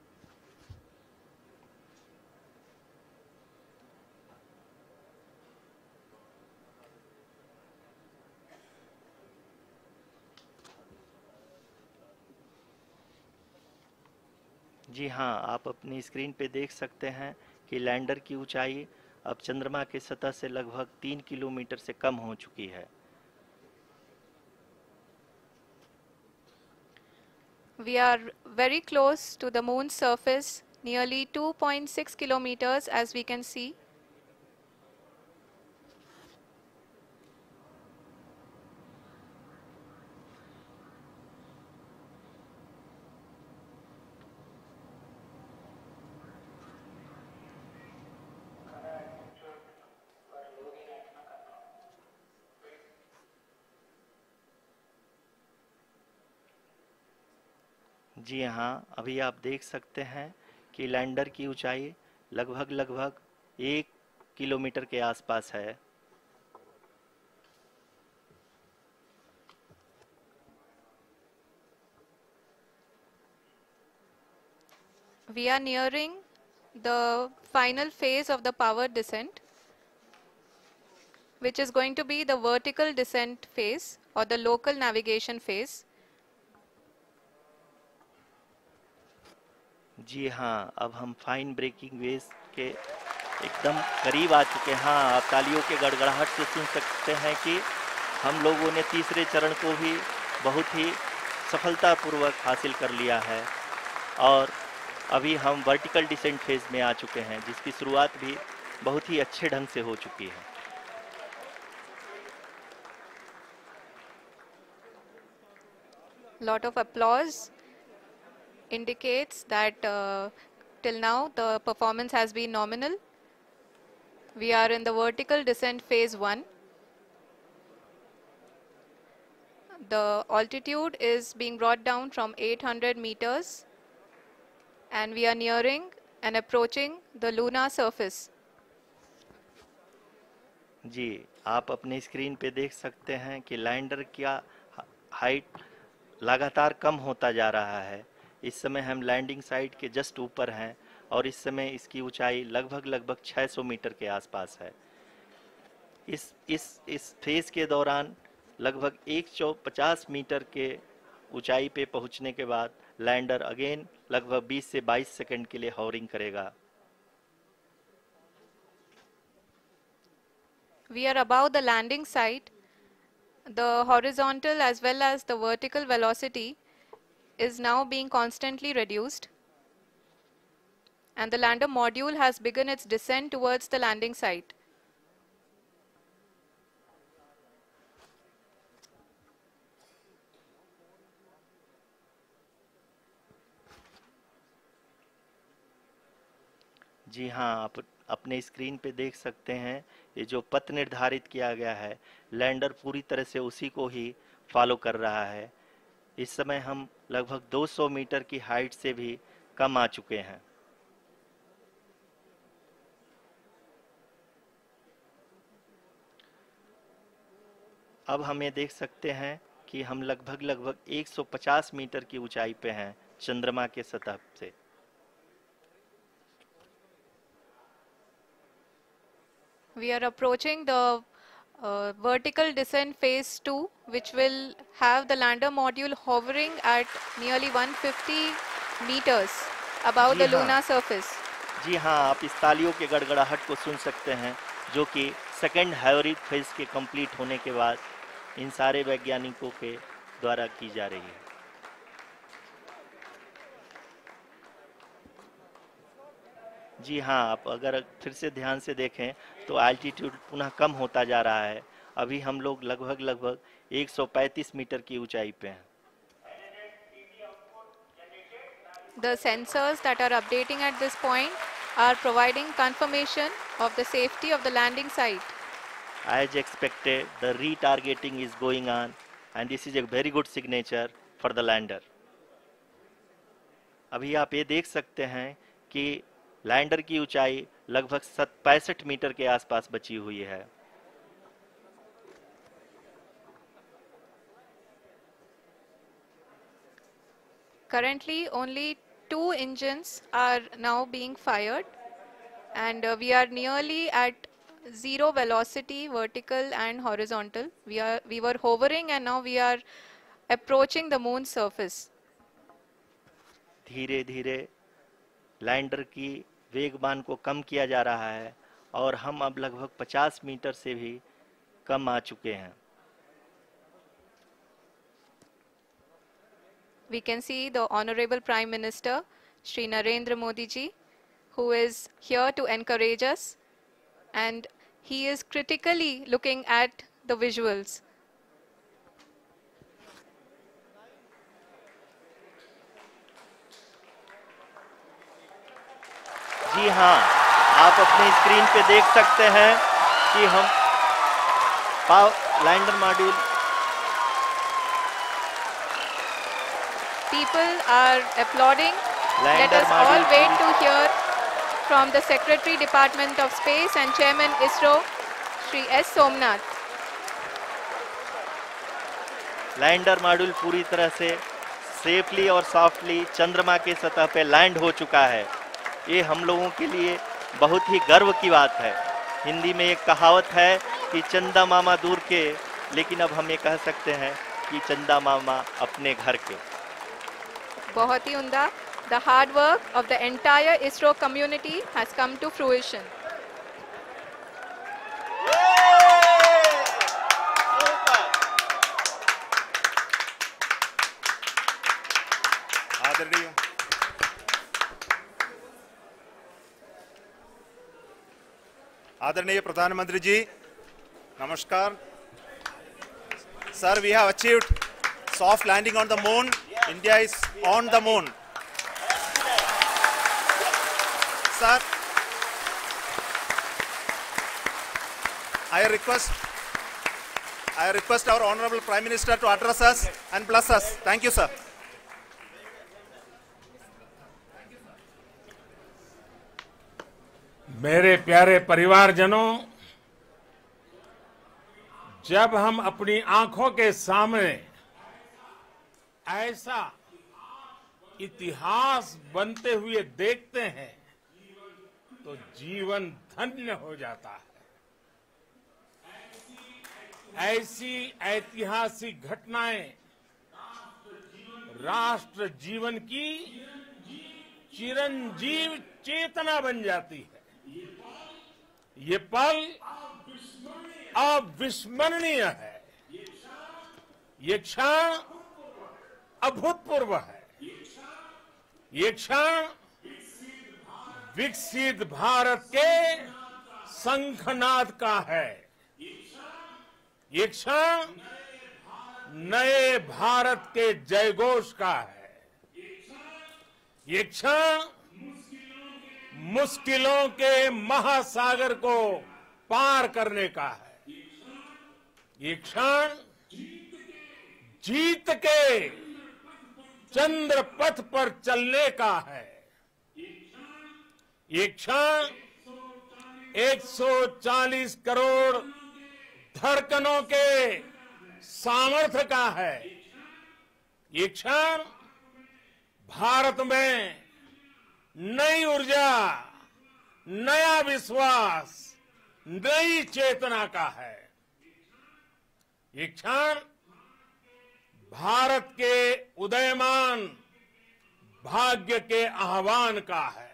जी हाँ, आप अपनी स्क्रीन पे देख सकते हैं कि लैंडर की ऊंचाई अब चंद्रमा के सतह से लगभग 3 किलोमीटर से कम हो चुकी है। We are very close to the moon's surface, nearly 2.6 kilometers as we can see. जी हाँ, अभी आप देख सकते हैं कि लैंडर की ऊंचाई लगभग 1 किलोमीटर के आसपास है। We are nearing the final phase of the power descent, which is going to be the vertical descent phase or the local navigation phase. जी हाँ, अब हम फाइन ब्रेकिंग वेव के एकदम करीब आ चुके हैं। हाँ, आप तालियों के गड़गड़ाहट से सुन सकते हैं कि हम लोगों ने तीसरे चरण को भी बहुत ही सफलतापूर्वक हासिल कर लिया है, और अभी हम वर्टिकल डिसेंट फेज में आ चुके हैं, जिसकी शुरुआत भी बहुत ही अच्छे ढंग से हो चुकी है। Lot of applause indicates that till now the performance has been nominal. We are in the vertical descent phase 1. The altitude is being brought down from 800 meters, and we are nearing and approaching the lunar surface. जी, आप अपनी screen पे देख सकते हैं कि lander का height लगातार कम होता जा रहा है। इस समय हम लैंडिंग साइट के जस्ट ऊपर हैं, और इस समय इसकी ऊंचाई लगभग 600 मीटर के आसपास है। इस फेज के दौरान लगभग 150 मीटर के ऊंचाई पे पहुंचने के बाद लैंडर अगेन लगभग 20 से 22 सेकंड के लिए हॉवरिंग करेगा। We are above the landing site. The horizontal as well as the vertical velocity is now being constantly reduced, and the lander module has begun its descent towards the landing site. जी हाँ, आप अपने screen पे देख सकते हैं, ये जो पथ निर्धारित किया गया है, लैंडर पूरी तरह से उसी को ही फॉलो कर रहा है। इस समय हम लगभग 200 मीटर की हाइट से भी कम आ चुके हैं। अब हम ये देख सकते हैं कि हम लगभग 150 मीटर की ऊंचाई पे हैं चंद्रमा के सतह से। We are approaching the vertical descent phase 2, which will have the lander module hovering at nearly 150 meters above ji the हाँ, lunar surface. जी हाँ, आप इस तालियों के गड़गड़ाहट को सुन सकते हैं, जो कि सेकंड हैवरिक फेज के कंप्लीट होने के बाद इन सारे वैज्ञानिकों के द्वारा की जा रही है। जी हाँ, आप अगर फिर से ध्यान से देखें तो एल्टीट्यूड पुनः कम होता जा रहा है। अभी हम लोग लगभग 135 मीटर की ऊंचाई पे हैं। The sensors that are updating at this point are providing confirmation of the safety of the landing site. As expected, the retargeting is going on and this is a very good signature for the lander. अभी आप ये देख सकते हैं कि lander की ऊंचाई लगभग 65 मीटर के आसपास बची हुई है। Currently, only 2 engines are now being fired, and we are nearly at zero velocity, vertical and horizontal. We were hovering, and now we are approaching the moon's surface. धीरे धीरे लैंडर की वेगमान को कम किया जा रहा है और हम अब लगभग 50 मीटर से भी कम आ चुके हैं। We can see the Honorable Prime Minister, Shri Narendra Modi ji, who is here to encourage us, and he is critically looking at the visuals. जी हाँ, आप अपनी स्क्रीन पे देख सकते हैं कि हम lander module People are applauding. Let lander us all module wait to hear from the Secretary Department of Space and Chairman ISRO, Shri S. Somnath. Lander module पूरी तरह से सेफली और सॉफ्टली चंद्रमा के सतह पे लैंड हो चुका है। ये हम लोगों के लिए बहुत ही गर्व की बात है। हिंदी में एक कहावत है कि चंदा मामा दूर के, लेकिन अब हम ये कह सकते हैं कि चंदा मामा अपने घर के। बहुत ही उम्दा. The hard work of the entire ISRO community has come to fruition. आदरणीय प्रधानमंत्री जी, नमस्कार. Sir, we have achieved soft landing on the moon. India is on the moon. Sir, I request our Honorable Prime Minister to address us and bless us. Thank you, sir. मेरे प्यारे परिवारजनों, जब हम अपनी आंखों के सामने ऐसा इतिहास बनते हुए देखते हैं तो जीवन धन्य हो जाता है। ऐसी ऐतिहासिक घटनाएं राष्ट्र जीवन की चिरंजीव चेतना बन जाती है। ये पल अविस्मरणीय है। ये क्षण अभूतपूर्व है। ये क्षण विकसित भारत के शंखनाद का है। ये क्षण नए भारत के जयघोष का है। ये क्षण मुश्किलों के महासागर को पार करने का है। ये क्षण जीत के चंद्र पथ पर चलने का है। ये क्षण 140 करोड़ धड़कनों के सामर्थ्य का है। ये क्षण भारत में नई ऊर्जा, नया विश्वास, नई चेतना का है। ये क्षण भारत के उदयमान भाग्य के आह्वान का है।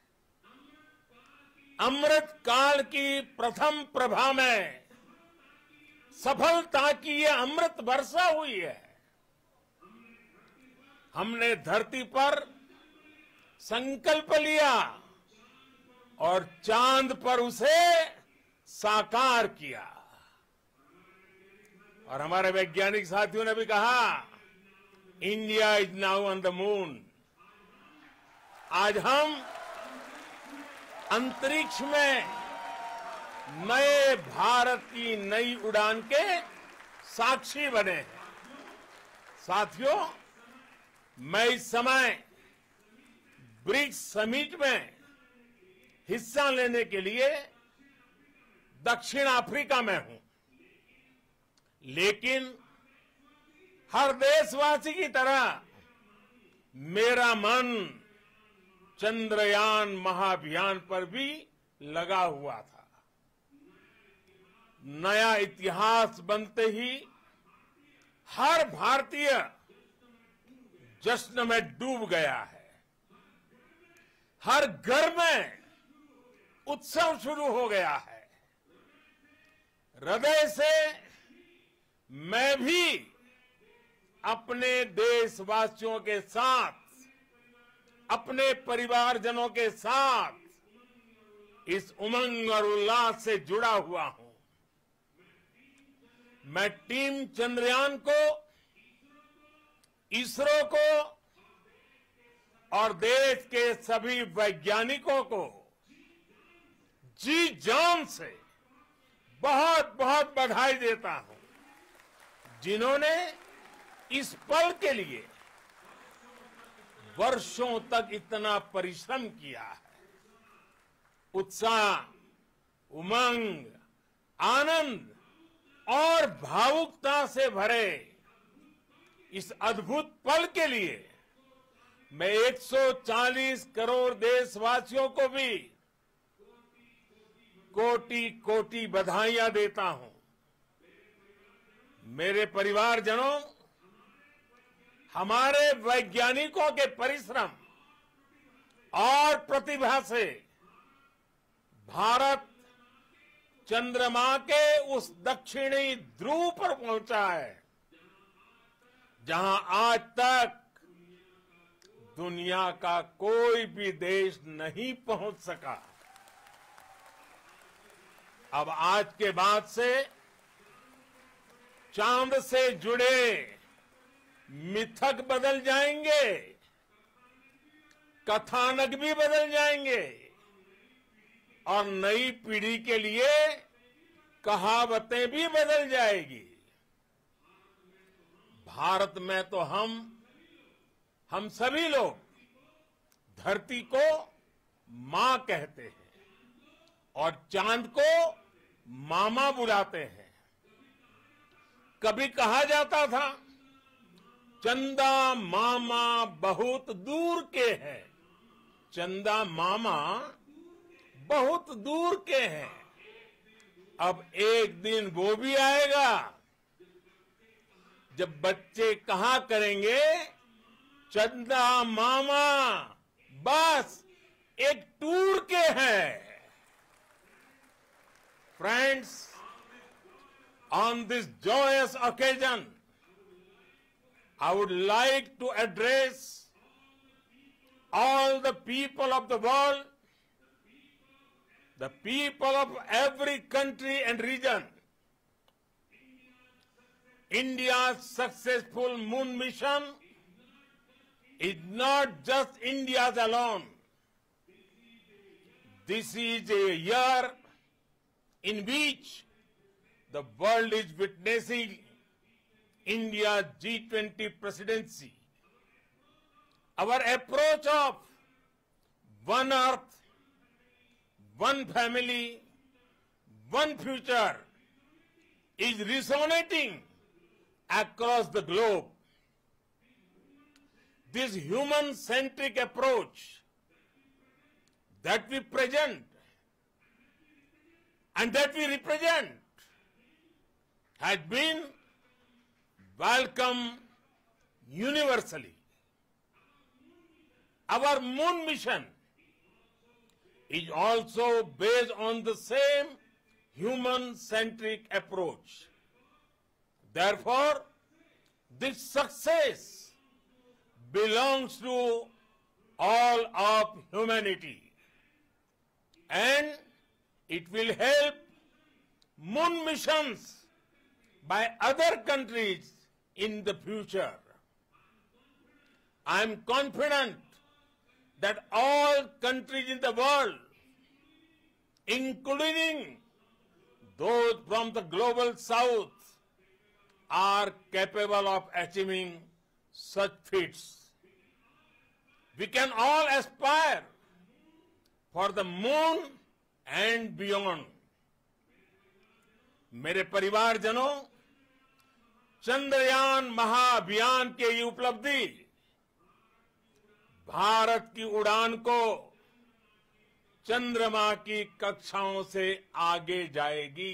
अमृत काल की प्रथम प्रभा में सफलता की ये अमृत वर्षा हुई है। हमने धरती पर संकल्प लिया और चांद पर उसे साकार किया। और हमारे वैज्ञानिक साथियों ने भी कहा, India is now on the moon. आज हम अंतरिक्ष में नए भारत की नई उड़ान के साक्षी बने हैं। साथियों, मैं इस समय ब्रिक्स समिट में हिस्सा लेने के लिए दक्षिण अफ्रीका में हूं, लेकिन हर देशवासी की तरह मेरा मन चंद्रयान महाअभियान पर भी लगा हुआ था। नया इतिहास बनते ही हर भारतीय जश्न में डूब गया है। हर घर में उत्सव शुरू हो गया है। हृदय से मैं भी अपने देशवासियों के साथ, अपने परिवारजनों के साथ इस उमंग और उल्लास से जुड़ा हुआ हूं। मैं टीम चंद्रयान को, इसरो को और देश के सभी वैज्ञानिकों को जी जान से बहुत बहुत बधाई देता हूं, जिन्होंने इस पल के लिए वर्षों तक इतना परिश्रम किया है। उत्साह, उमंग, आनंद और भावुकता से भरे इस अद्भुत पल के लिए मैं 140 करोड़ देशवासियों को भी कोटि कोटि बधाइयां देता हूं। मेरे परिवारजनों, हमारे वैज्ञानिकों के परिश्रम और प्रतिभा से भारत चंद्रमा के उस दक्षिणी ध्रुव पर पहुंचा है, जहां आज तक दुनिया का कोई भी देश नहीं पहुंच सका। अब आज के बाद से चांद से जुड़े मिथक बदल जाएंगे, कथानक भी बदल जाएंगे और नई पीढ़ी के लिए कहावतें भी बदल जाएगी। भारत में तो हम सभी लोग धरती को मां कहते हैं और चांद को मामा बुलाते हैं। कभी कहा जाता था, चंदा मामा बहुत दूर के हैं। चंदा मामा बहुत दूर के हैं। अब एक दिन वो भी आएगा जब बच्चे कहा करेंगे, चंदा मामा बस एक टूर के हैं। Friends, on this joyous occasion, I would like to address all the people of the world, the people of every country and region. India's successful moon mission is not just India's alone. This is a year in which the world is witnessing India's G20 presidency. Our approach of one earth, one family, one future is resonating across the globe. This human-centric approach that we present and that we represent has been welcome universally. Our moon mission is also based on the same human-centric approach. Therefore, this success belongs to all of humanity, and it will help moon missions by other countries in the future. I am confident that all countries in the world, including those from the global south, are capable of achieving such feats. We can all aspire for the moon and beyond. मेरे परिवारजनों, चंद्रयान महाअभियान के ये उपलब्धि भारत की उड़ान को चंद्रमा की कक्षाओं से आगे जाएगी।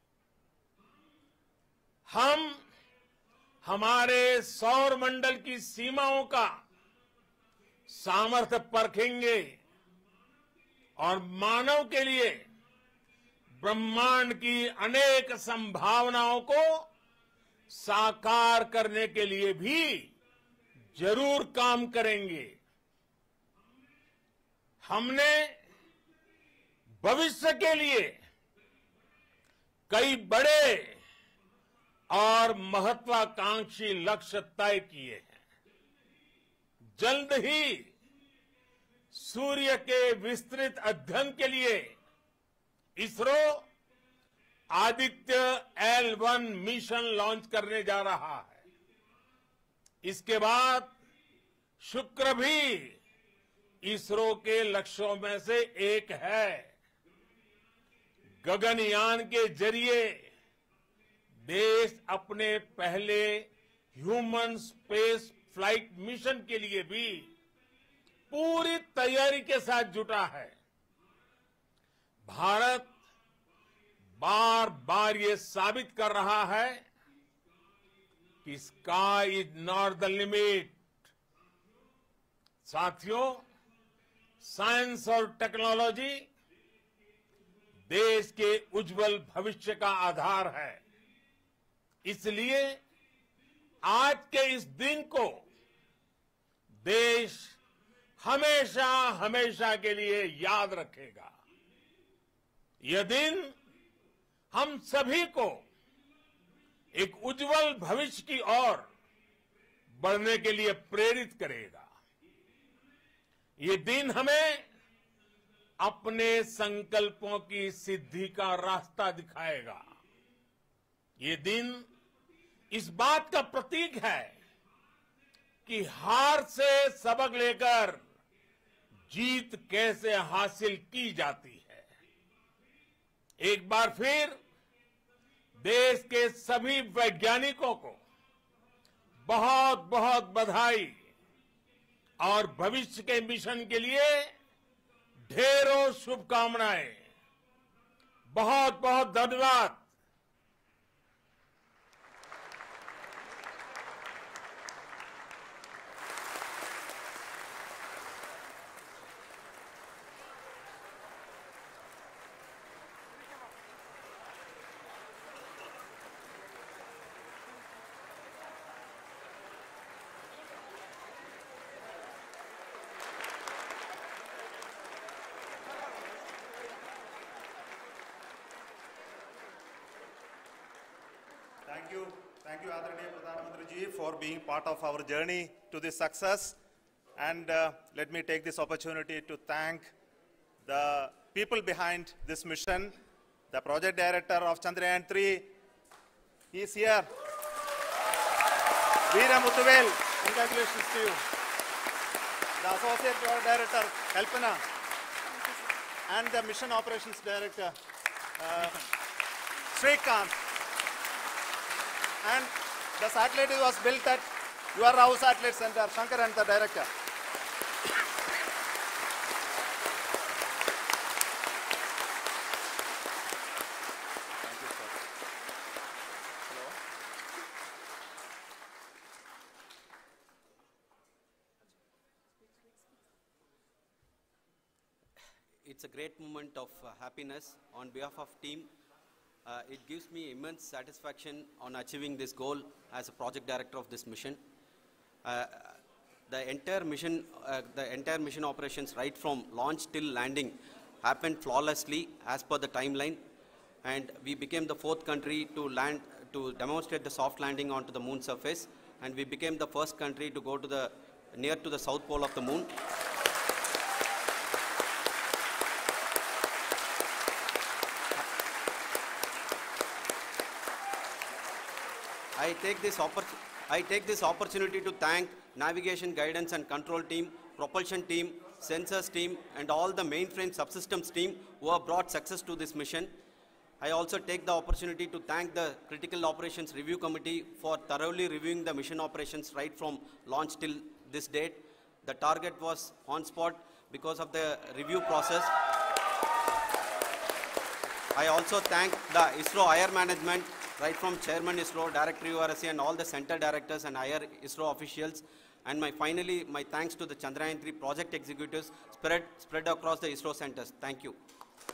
हम हमारे सौर मंडल की सीमाओं का सामर्थ्य परखेंगे और मानव के लिए ब्रह्मांड की अनेक संभावनाओं को साकार करने के लिए भी जरूर काम करेंगे। हमने भविष्य के लिए कई बड़े और महत्वाकांक्षी लक्ष्य तय किए हैं। जल्द ही सूर्य के विस्तृत अध्ययन के लिए ISRO Aditya L1 mission launch करने जा रहा है। इसके बाद शुक्र भी इसरो के लक्ष्यों में से एक है। गगनयान के जरिए देश अपने पहले ह्यूमन स्पेस फ्लाइट मिशन के लिए भी पूरी तैयारी के साथ जुटा है। भारत बार बार ये साबित कर रहा है कि sky is not the limit. साथियों, साइंस और टेक्नोलॉजी देश के उज्जवल भविष्य का आधार है। इसलिए आज के इस दिन को देश हमेशा हमेशा के लिए याद रखेगा। यह दिन हम सभी को एक उज्जवल भविष्य की ओर बढ़ने के लिए प्रेरित करेगा। ये दिन हमें अपने संकल्पों की सिद्धि का रास्ता दिखाएगा। ये दिन इस बात का प्रतीक है कि हार से सबक लेकर जीत कैसे हासिल की जाती है। एक बार फिर देश के सभी वैज्ञानिकों को बहुत बहुत बधाई और भविष्य के मिशन के लिए ढेरों शुभकामनाएं। बहुत बहुत धन्यवाद। Thank you, Adaraniya Pradhan Mantri ji, for being part of our journey to this success. And let me take this opportunity to thank the people behind this mission. The project director of Chandrayaan 3, he is here. Veera Muthuvel, congratulations to you. The associate project director, Kalpana, and the mission operations director, Srikanth. And the satellite was built at your Rao Satellite Center, Shankar and the director. Thank you, sir. Hello. it's a great moment of happiness on behalf of team. It gives me immense satisfaction on achieving this goal as a project director of this mission. The entire mission operations right from launch till landing happened flawlessly as per the timeline, and we became the 4th country to demonstrate the soft landing onto the moon surface, and we became the first country to go to near to the south pole of the moon. I take this opportunity to thank navigation, guidance and control team, propulsion team, sensors team and all the mainframe subsystems team who have brought success to this mission. I also take the opportunity to thank the Critical Operations Review Committee for thoroughly reviewing the mission operations right from launch till this date. The target was on spot because of the review process. I also thank the ISRO IR management, right from Chairman ISRO, Director URSC and all the center directors and IR ISRO officials. And finally, my thanks to the Chandrayaan-3 project executives spread across the ISRO centers. Thank you.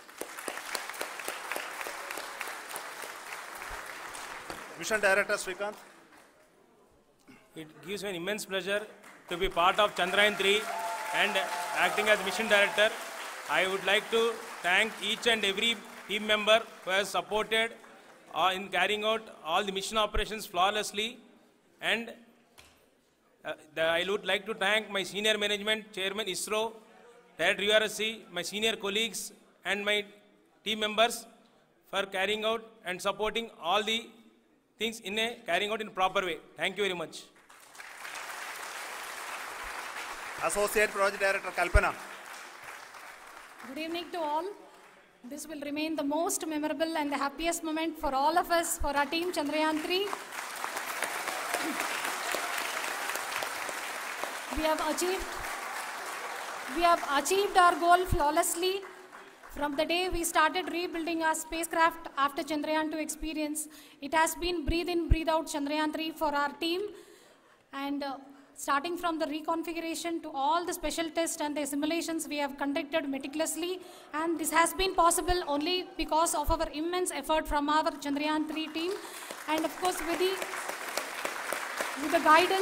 Mission Director Srikanth. It gives me an immense pleasure to be part of Chandrayaan-3 and acting as Mission Director. I would like to thank each and every team member who has supported in carrying out all the mission operations flawlessly. And I would like to thank my senior management, Chairman ISRO, Director URSC, my senior colleagues and my team members for carrying out and supporting all the things carrying out in a proper way. Thank you very much. Associate Project Director Kalpana. Good evening to all. This will remain the most memorable and the happiest moment for all of us, for our team Chandrayaan-3. We have achieved our goal flawlessly. From the day we started rebuilding our spacecraft after Chandrayaan-2 experience, it has been breathe in, breathe out Chandrayaan-3 for our team. And starting from the reconfiguration to all the special tests and the simulations we have conducted meticulously. And this has been possible only because of our immense effort from our Chandrayaan-3 team. And of course, with the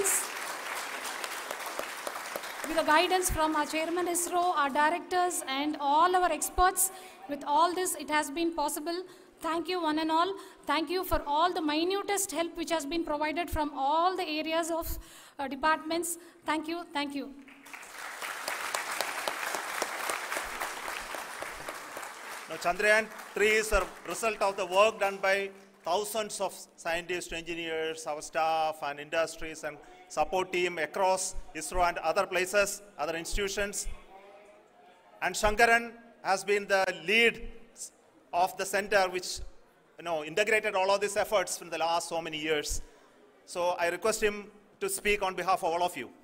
guidance from our Chairman ISRO, our directors and all our experts, with all this it has been possible. Thank you one and all. Thank you for all the minutest help which has been provided from all the areas of departments. Thank you, thank you. Now, Chandrayaan-3 is a result of the work done by thousands of scientists, engineers, our staff and industries and support team across ISRO and other places, other institutions. And Shankaran has been the lead of the center which integrated all of these efforts in the last so many years. So I request him to speak on behalf of all of you.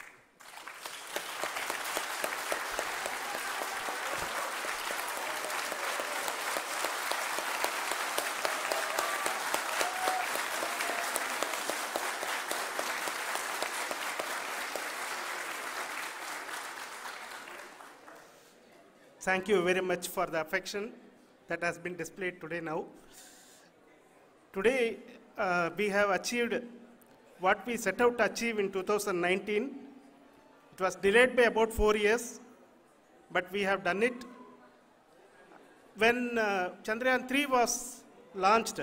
Thank you very much for the affection that has been displayed today now. Today, we have achieved what we set out to achieve in 2019. It was delayed by about 4 years, but we have done it. When Chandrayaan-3 was launched,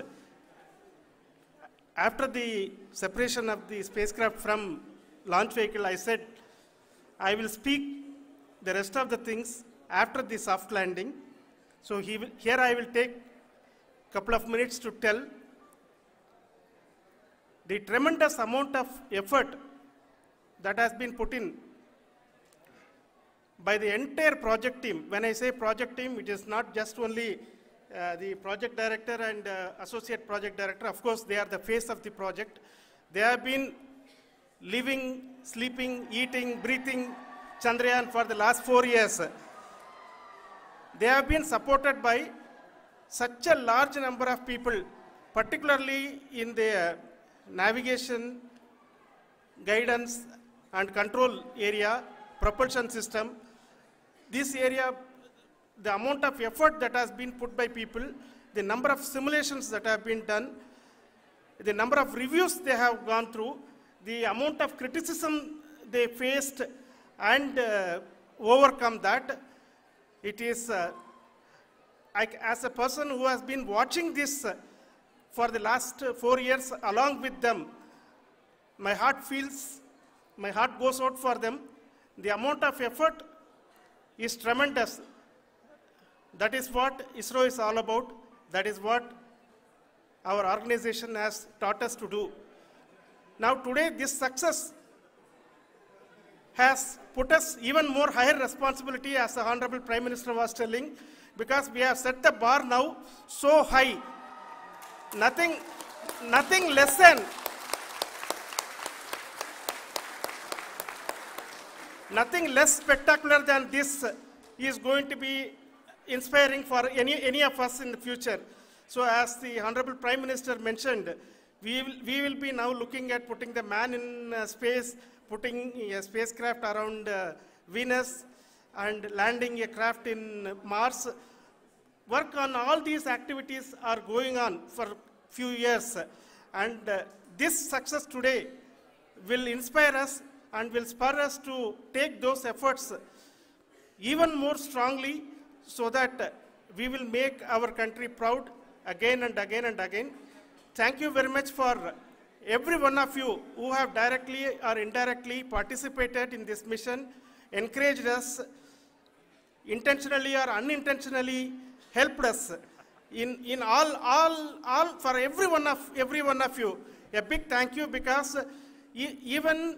after the separation of the spacecraft from launch vehicle, I said, I will speak the rest of the things after the soft landing. So here I will take a couple of minutes to tell the tremendous amount of effort that has been put in by the entire project team. When I say project team, it is not just only the project director and associate project director. Of course, they are the face of the project. They have been living, sleeping, eating, breathing Chandrayaan for the last 4 years. They have been supported by such a large number of people, particularly in the navigation, guidance and control area, propulsion system. This area the amount of effort that has been put by people, the number of simulations that have been done, the number of reviews they have gone through, the amount of criticism they faced and overcome that. It is, as a person who has been watching this for the last 4 years along with them, my heart goes out for them. The amount of effort is tremendous. That is what ISRO is all about. That is what our organization has taught us to do. Now today, this success has put us even more higher responsibility, as the Honorable Prime Minister was telling, because we have set the bar now so high. Nothing less than nothing less spectacular than this is going to be inspiring for any of us in the future. So as the Honorable Prime Minister mentioned, we will be now looking at putting the man in space, putting a spacecraft around Venus, and landing a craft in Mars. Work on all these activities are going on for a few years. And this success today will inspire us and will spur us to take those efforts even more strongly, so that we will make our country proud again and again and again. Thank you very much for every one of you who have directly or indirectly participated in this mission, encouraged us, intentionally or unintentionally helped us in all for every one of you. A big thank you, because even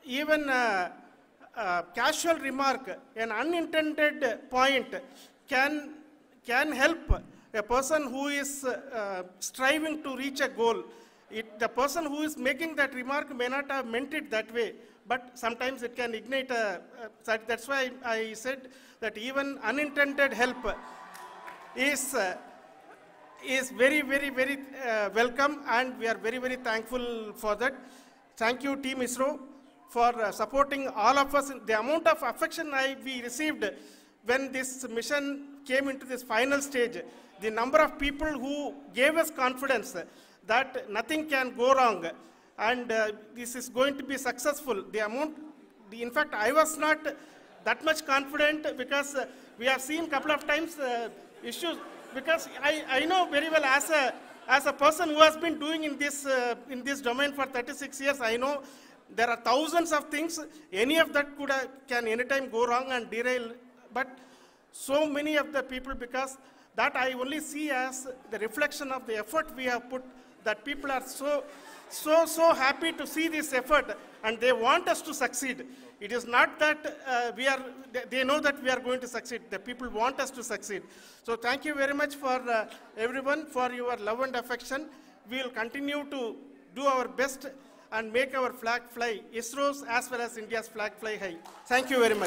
casual remark, an unintended point can help a person who is striving to reach a goal. The person who is making that remark may not have meant it that way, but sometimes it can ignite that's why I said that even unintended help is very, very, very welcome, and we are very, very thankful for that. Thank you, Team ISRO, for supporting all of us. The amount of affection we received when this mission came into this final stage, the number of people who gave us confidence that nothing can go wrong and this is going to be successful. In fact, I was not that much confident, because we have seen a couple of times issues, because I know very well as a person who has been doing in this domain for 36 years, I know there are thousands of things. Any of that can anytime go wrong and derail. But so many of the people, because that I only see as the reflection of the effort we have put, that people are so happy to see this effort and they want us to succeed. It is not that they know that we are going to succeed. The people want us to succeed. So thank you very much for everyone, for your love and affection. We will continue to do our best and make our flag fly, ISRO's as well as India's flag fly high. Thank you very much.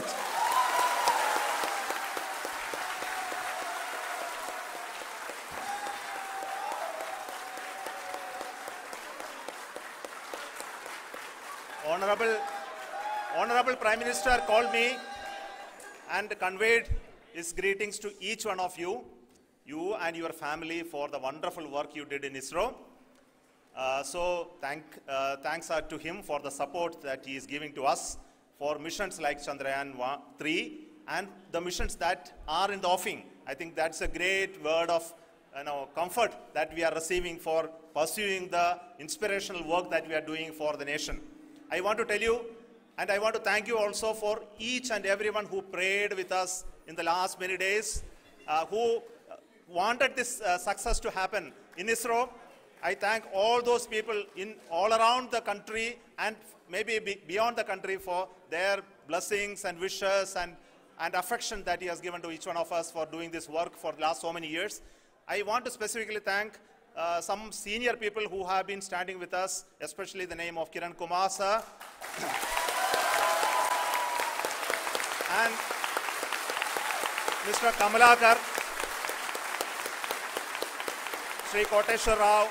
Honorable Prime Minister called me and conveyed his greetings to each one of you and your family, for the wonderful work you did in ISRO. So thanks are to him for the support that he is giving to us for missions like Chandrayaan 3 and the missions that are in the offing. I think that's a great word of comfort that we are receiving for pursuing the inspirational work that we are doing for the nation. I want to tell you, and I want to thank you also for each and everyone who prayed with us in the last many days, who wanted this success to happen in ISRO. I thank all those people all around the country and maybe beyond the country for their blessings and wishes and affection that he has given to each one of us for doing this work for the last so many years. I want to specifically thank some senior people who have been standing with us, especially the name of Kiran Kumar sir and Mr. Kamalakar, Sri Koteshwar Rao.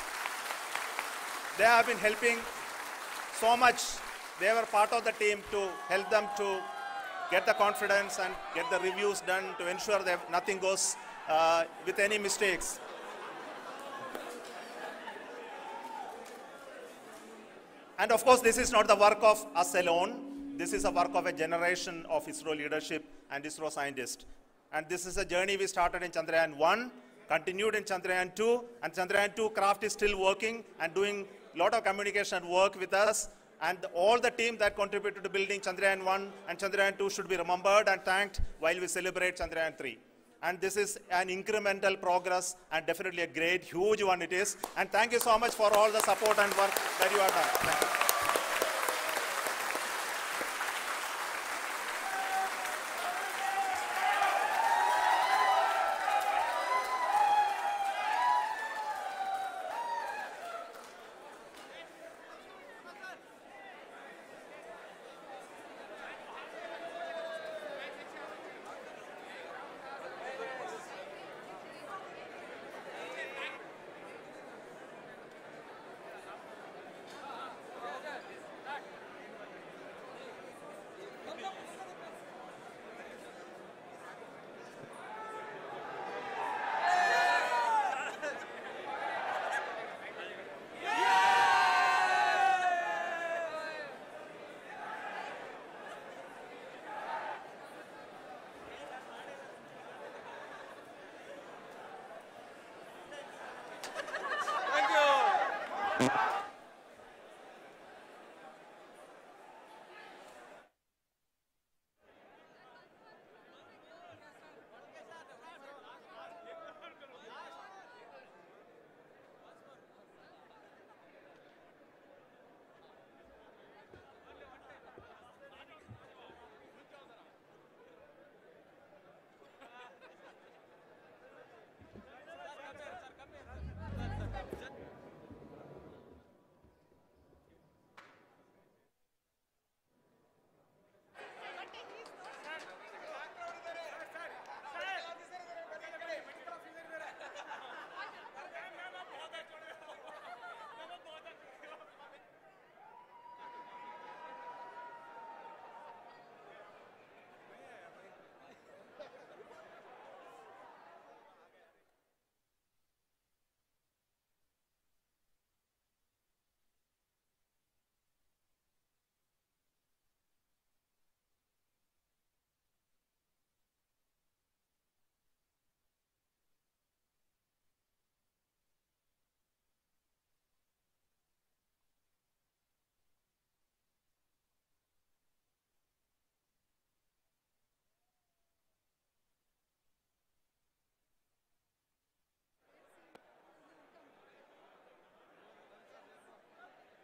They have been helping so much. They were part of the team to help them to get the confidence and get the reviews done to ensure that nothing goes with any mistakes. And of course, this is not the work of us alone. This is a work of a generation of ISRO leadership and ISRO scientists. And this is a journey we started in Chandrayaan 1, continued in Chandrayaan 2, and Chandrayaan 2 craft is still working and doing a lot of communication work with us. And all the team that contributed to building Chandrayaan 1 and Chandrayaan 2 should be remembered and thanked while we celebrate Chandrayaan 3. And this is an incremental progress and definitely a great, huge one it is. And thank you so much for all the support and work that you have done. Thank you.